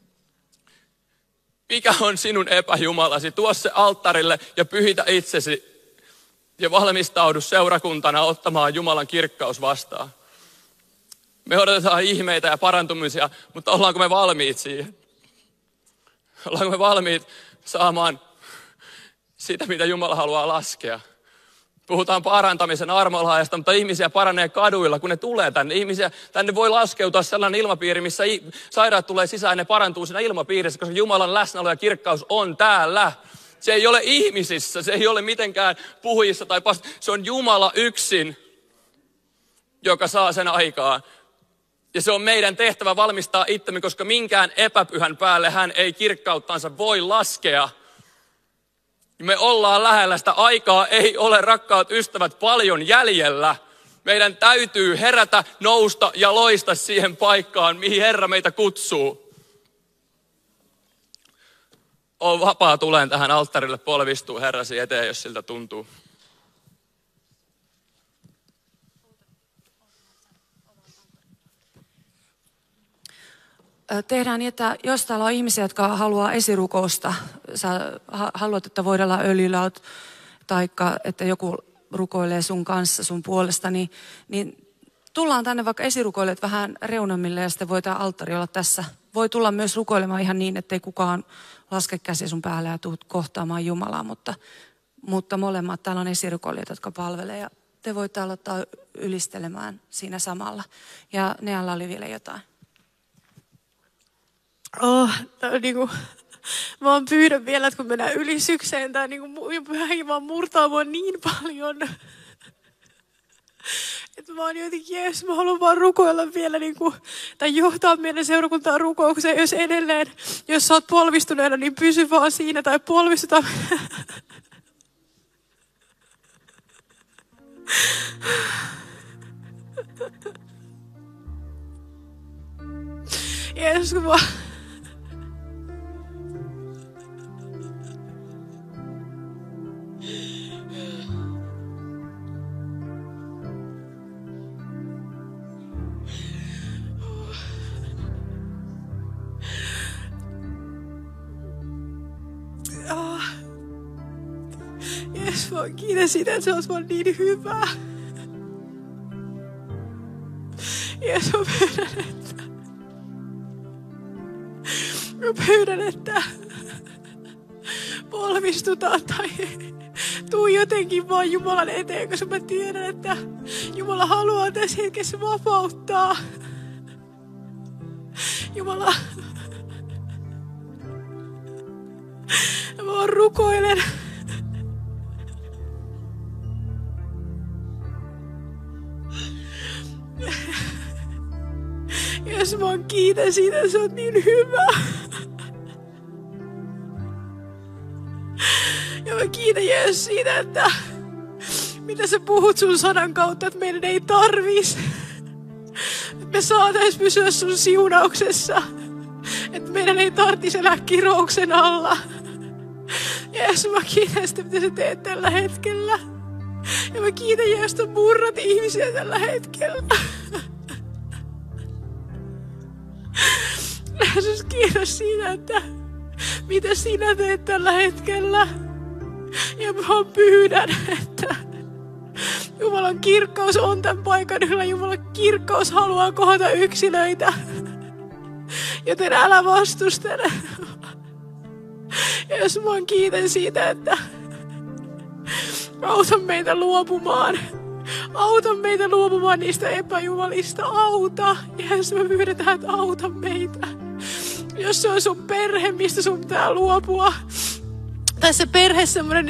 Mikä on sinun epäjumalasi? Tuo se alttarille ja pyhitä itsesi ja valmistaudu seurakuntana ottamaan Jumalan kirkkaus vastaan. Me odotetaan ihmeitä ja parantumisia, mutta ollaanko me valmiit siihen? Ollaanko me valmiit saamaan sitä, mitä Jumala haluaa laskea? Puhutaan parantamisen armolahjasta, mutta ihmisiä paranee kaduilla, kun ne tulee tänne. Tänne voi laskeutua sellainen ilmapiiri, missä sairaat tulee sisään ja ne parantuu siinä ilmapiirissä, koska Jumalan läsnäolo ja kirkkaus on täällä. Se ei ole ihmisissä, se ei ole mitenkään puhujissa tai se on Jumala yksin, joka saa sen aikaan. Ja se on meidän tehtävä valmistaa itsemme, koska minkään epäpyhän päälle hän ei kirkkauttansa voi laskea. Me ollaan lähellä sitä aikaa, ei ole rakkaat ystävät paljon jäljellä. Meidän täytyy herätä, nousta ja loista siihen paikkaan, mihin Herra meitä kutsuu. On vapaa tuleen tähän alttarille polvistuu Herrasi eteen, jos siltä tuntuu. Tehdään niin, että jos täällä on ihmisiä, jotka haluaa esirukousta, sä haluat, että voidaan öljyllä, tai että joku rukoilee sun kanssa, sun puolesta, niin tullaan tänne vaikka esirukoilijat vähän reunammille ja sitten voi tämä alttari olla tässä. Voi tulla myös rukoilemaan ihan niin, ettei kukaan laske käsiä sun päälle ja tuu kohtaamaan Jumalaa, mutta molemmat täällä on esirukoilijat, jotka palvelee ja te voitte aloittaa ylistelemään siinä samalla. Ja Nealla oli vielä jotain. Niinku, mä vaan pyydän vielä, että kun mennään ylisykseen, tää niinku vähän vaan murtaa mua niin paljon. Että mä oon jotenkin, Jeesus, mä haluan vaan rukoilla vielä niinku, tai johtaa meidän seurakuntaa rukoukseen, jos edelleen, jos sä oot polvistuneena, niin pysy vaan siinä, tai polvistuta. Jeesus, kun mä Jeesus, mä kiitän siitä, että sä oot vaan niin hyvä. Jeesus, mä pyydän, että polvistutaan tai tuu jotenkin vaan Jumalan eteen, koska mä tiedän, että Jumala haluaa tässä hetkessä vapauttaa. Jumala, mä vaan rukoilen. Jeesus, mä kiitän siitä, että sä oot niin hyvä. Ja mä kiitän Jeesus siitä, että mitä sä puhut sun sanan kautta, että meidän ei tarvis. Että me saatais pysyä sun siunauksessa. Että meidän ei tarvitsisi elää kirouksen alla. Jeesus, mä kiitän sitä, mitä sä teet tällä hetkellä. Ja mä kiitän Jeesus, että murrat ihmisiä tällä hetkellä. Jeesus, kiitos siitä, että mitä sinä teet tällä hetkellä. Ja mä pyydän, että Jumalan kirkkaus on tämän paikan yllä. Jumalan kirkkaus haluaa kohdata yksilöitä. Joten älä vastustele. Ja jos mä kiitän siitä, että auta meitä luopumaan. Auta meitä luopumaan niistä epäjumalista. Auta. Ja jos me pyydetään, että auta meitä. Jos se on sun perhe, mistä sun pitää luopua. Tai se perhe semmoinen,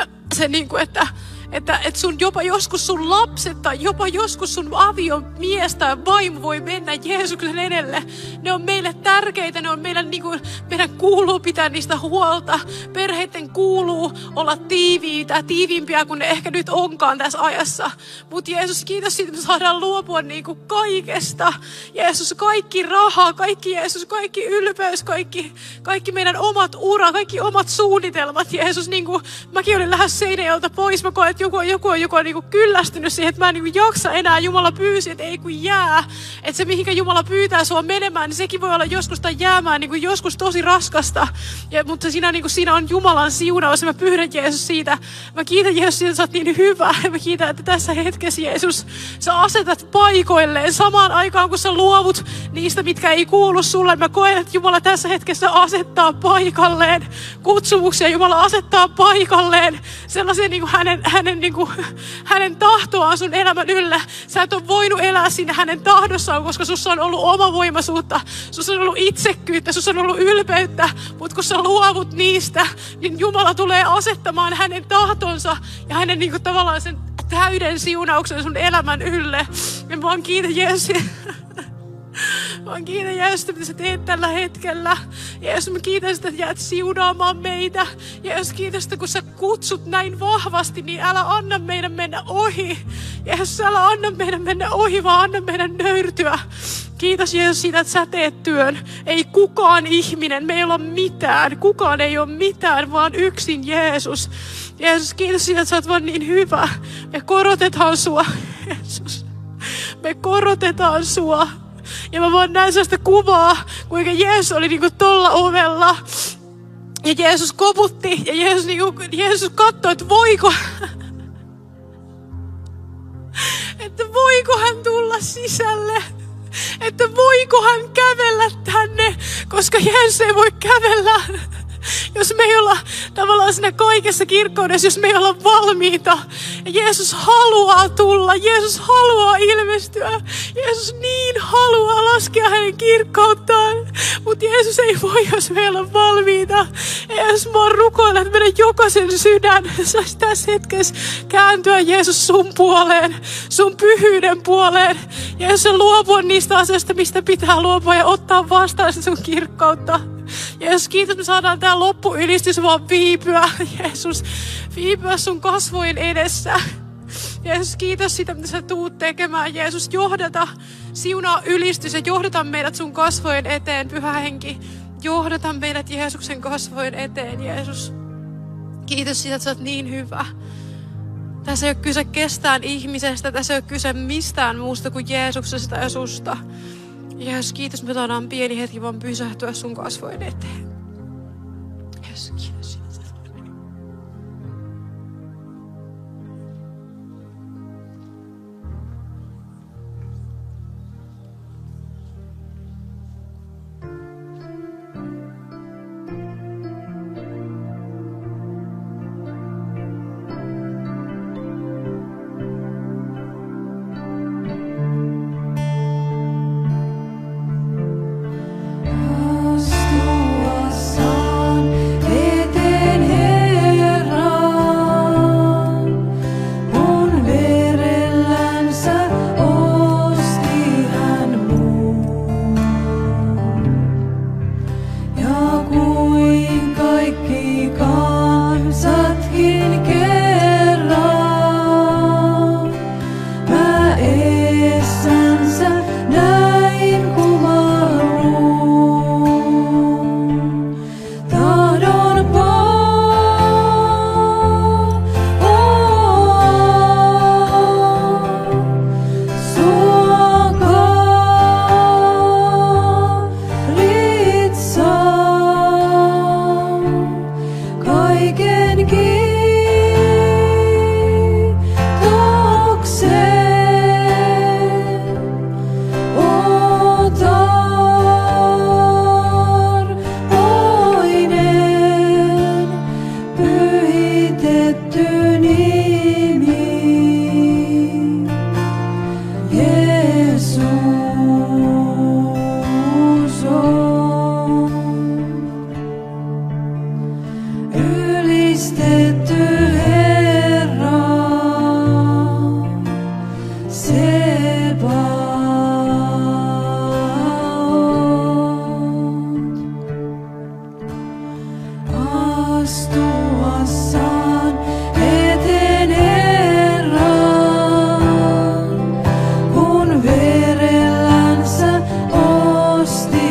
että sun jopa joskus sun lapset tai jopa joskus sun aviomies tai vaimo voi mennä Jeesuksen edelle. Ne on meille tärkeitä, ne on meidän kuuluu pitää niistä huolta. Perheiden kuuluu olla tiiviimpiä kuin ne ehkä nyt onkaan tässä ajassa. Mutta Jeesus, kiitos siitä, että me saadaan luopua kaikesta. Jeesus, kaikki raha, kaikki ylpeys, kaikki meidän omat ura, kaikki omat suunnitelmat. Jeesus, mäkin olin lähes Seinäjoelta pois, mä koen, että joku on kyllästynyt siihen, että mä en jaksa enää. Jumala pyysi, että ei kun jää. Että se, mihinkä Jumala pyytää sua menemään, niin sekin voi olla joskus tai jäämään joskus tosi raskasta. Mutta siinä on Jumalan siunaus ja mä pyydän Jeesus siitä. Mä kiitän Jeesus siitä, että sä oot niin hyvä. Ja mä kiitän, että tässä hetkessä Jeesus, sä asetat paikoilleen samaan aikaan, kun sä luovut niistä, mitkä ei kuulu sulle. Mä koen, että Jumala tässä hetkessä asettaa paikalleen kutsumuksia. Jumala asettaa paikalleen sellaisia hänen tahtoaan sun elämän yllä. Sä et ole voinut elää sinne hänen tahdossaan, koska sussa on ollut omavoimaisuutta, sussa on ollut itsekkyyttä, sussa on ollut ylpeyttä, mutta kun sä luovut niistä, niin Jumala tulee asettamaan hänen tahtonsa ja hänen tavallaan sen täyden siunauksen sun elämän ylle. Ja mä vaan kiitän Jeesus. Mä kiitän Jeesus, mitä sä teet tällä hetkellä. Jeesus, mä kiitän sitä, että jäät siunaamaan meitä. Jeesus, kiitos, että kun sä kutsut näin vahvasti, niin älä anna meidän mennä ohi. Jeesus, älä anna meidän mennä ohi, vaan anna meidän nöyrtyä. Kiitos Jeesus siitä, että sä teet työn. Ei kukaan ihminen, me ei olla mitään. Kukaan ei ole mitään, vaan yksin Jeesus. Jeesus, kiitos siitä, että sä oot vaan niin hyvä. Me korotetaan sua, Jeesus. Me korotetaan sua. Ja mä vaan näen sellaista kuvaa, kuinka Jeesus oli tolla ovella. Ja Jeesus koputti. Ja Jeesus katsoi, että voiko hän tulla sisälle. Että voiko hän kävellä tänne. Koska Jeesus ei voi kävellä, jos me ei olla tavallaan siinä kaikessa kirkkaudessa, jos me ei olla valmiita. Ja Jeesus haluaa tulla, Jeesus haluaa ilmestyä. Jeesus niin haluaa laskea hänen kirkkauttaan. Mutta Jeesus ei voi, jos me ei olla valmiita. Ja Jeesus, mä rukoilen, että meidän jokaisen sydän saisi tässä hetkessä kääntyä Jeesus sun puoleen, sun pyhyyden puoleen. Ja jos se luopua niistä asioista, mistä pitää luopua ja ottaa vastaan sun kirkkautta. Jeesus, kiitos, me saadaan tää loppuylistys vaan viipyä. Jeesus, viipyä sun kasvojen edessä. Jeesus, kiitos sitä, mitä sä tuut tekemään. Jeesus, johdata, siunaa ylistys ja johdata meidät sun kasvojen eteen, Pyhä Henki. Johdata meidät Jeesuksen kasvojen eteen, Jeesus. Kiitos siitä, että sä oot niin hyvä. Tässä ei ole kyse kestään ihmisestä, tässä ei ole kyse mistään muusta kuin Jeesuksesta ja susta. Jeesus, kiitos, me saadaan pieni hetki vaan pysähtyä sun kasvojen eteen. Jeesus, kiitos.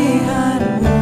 hän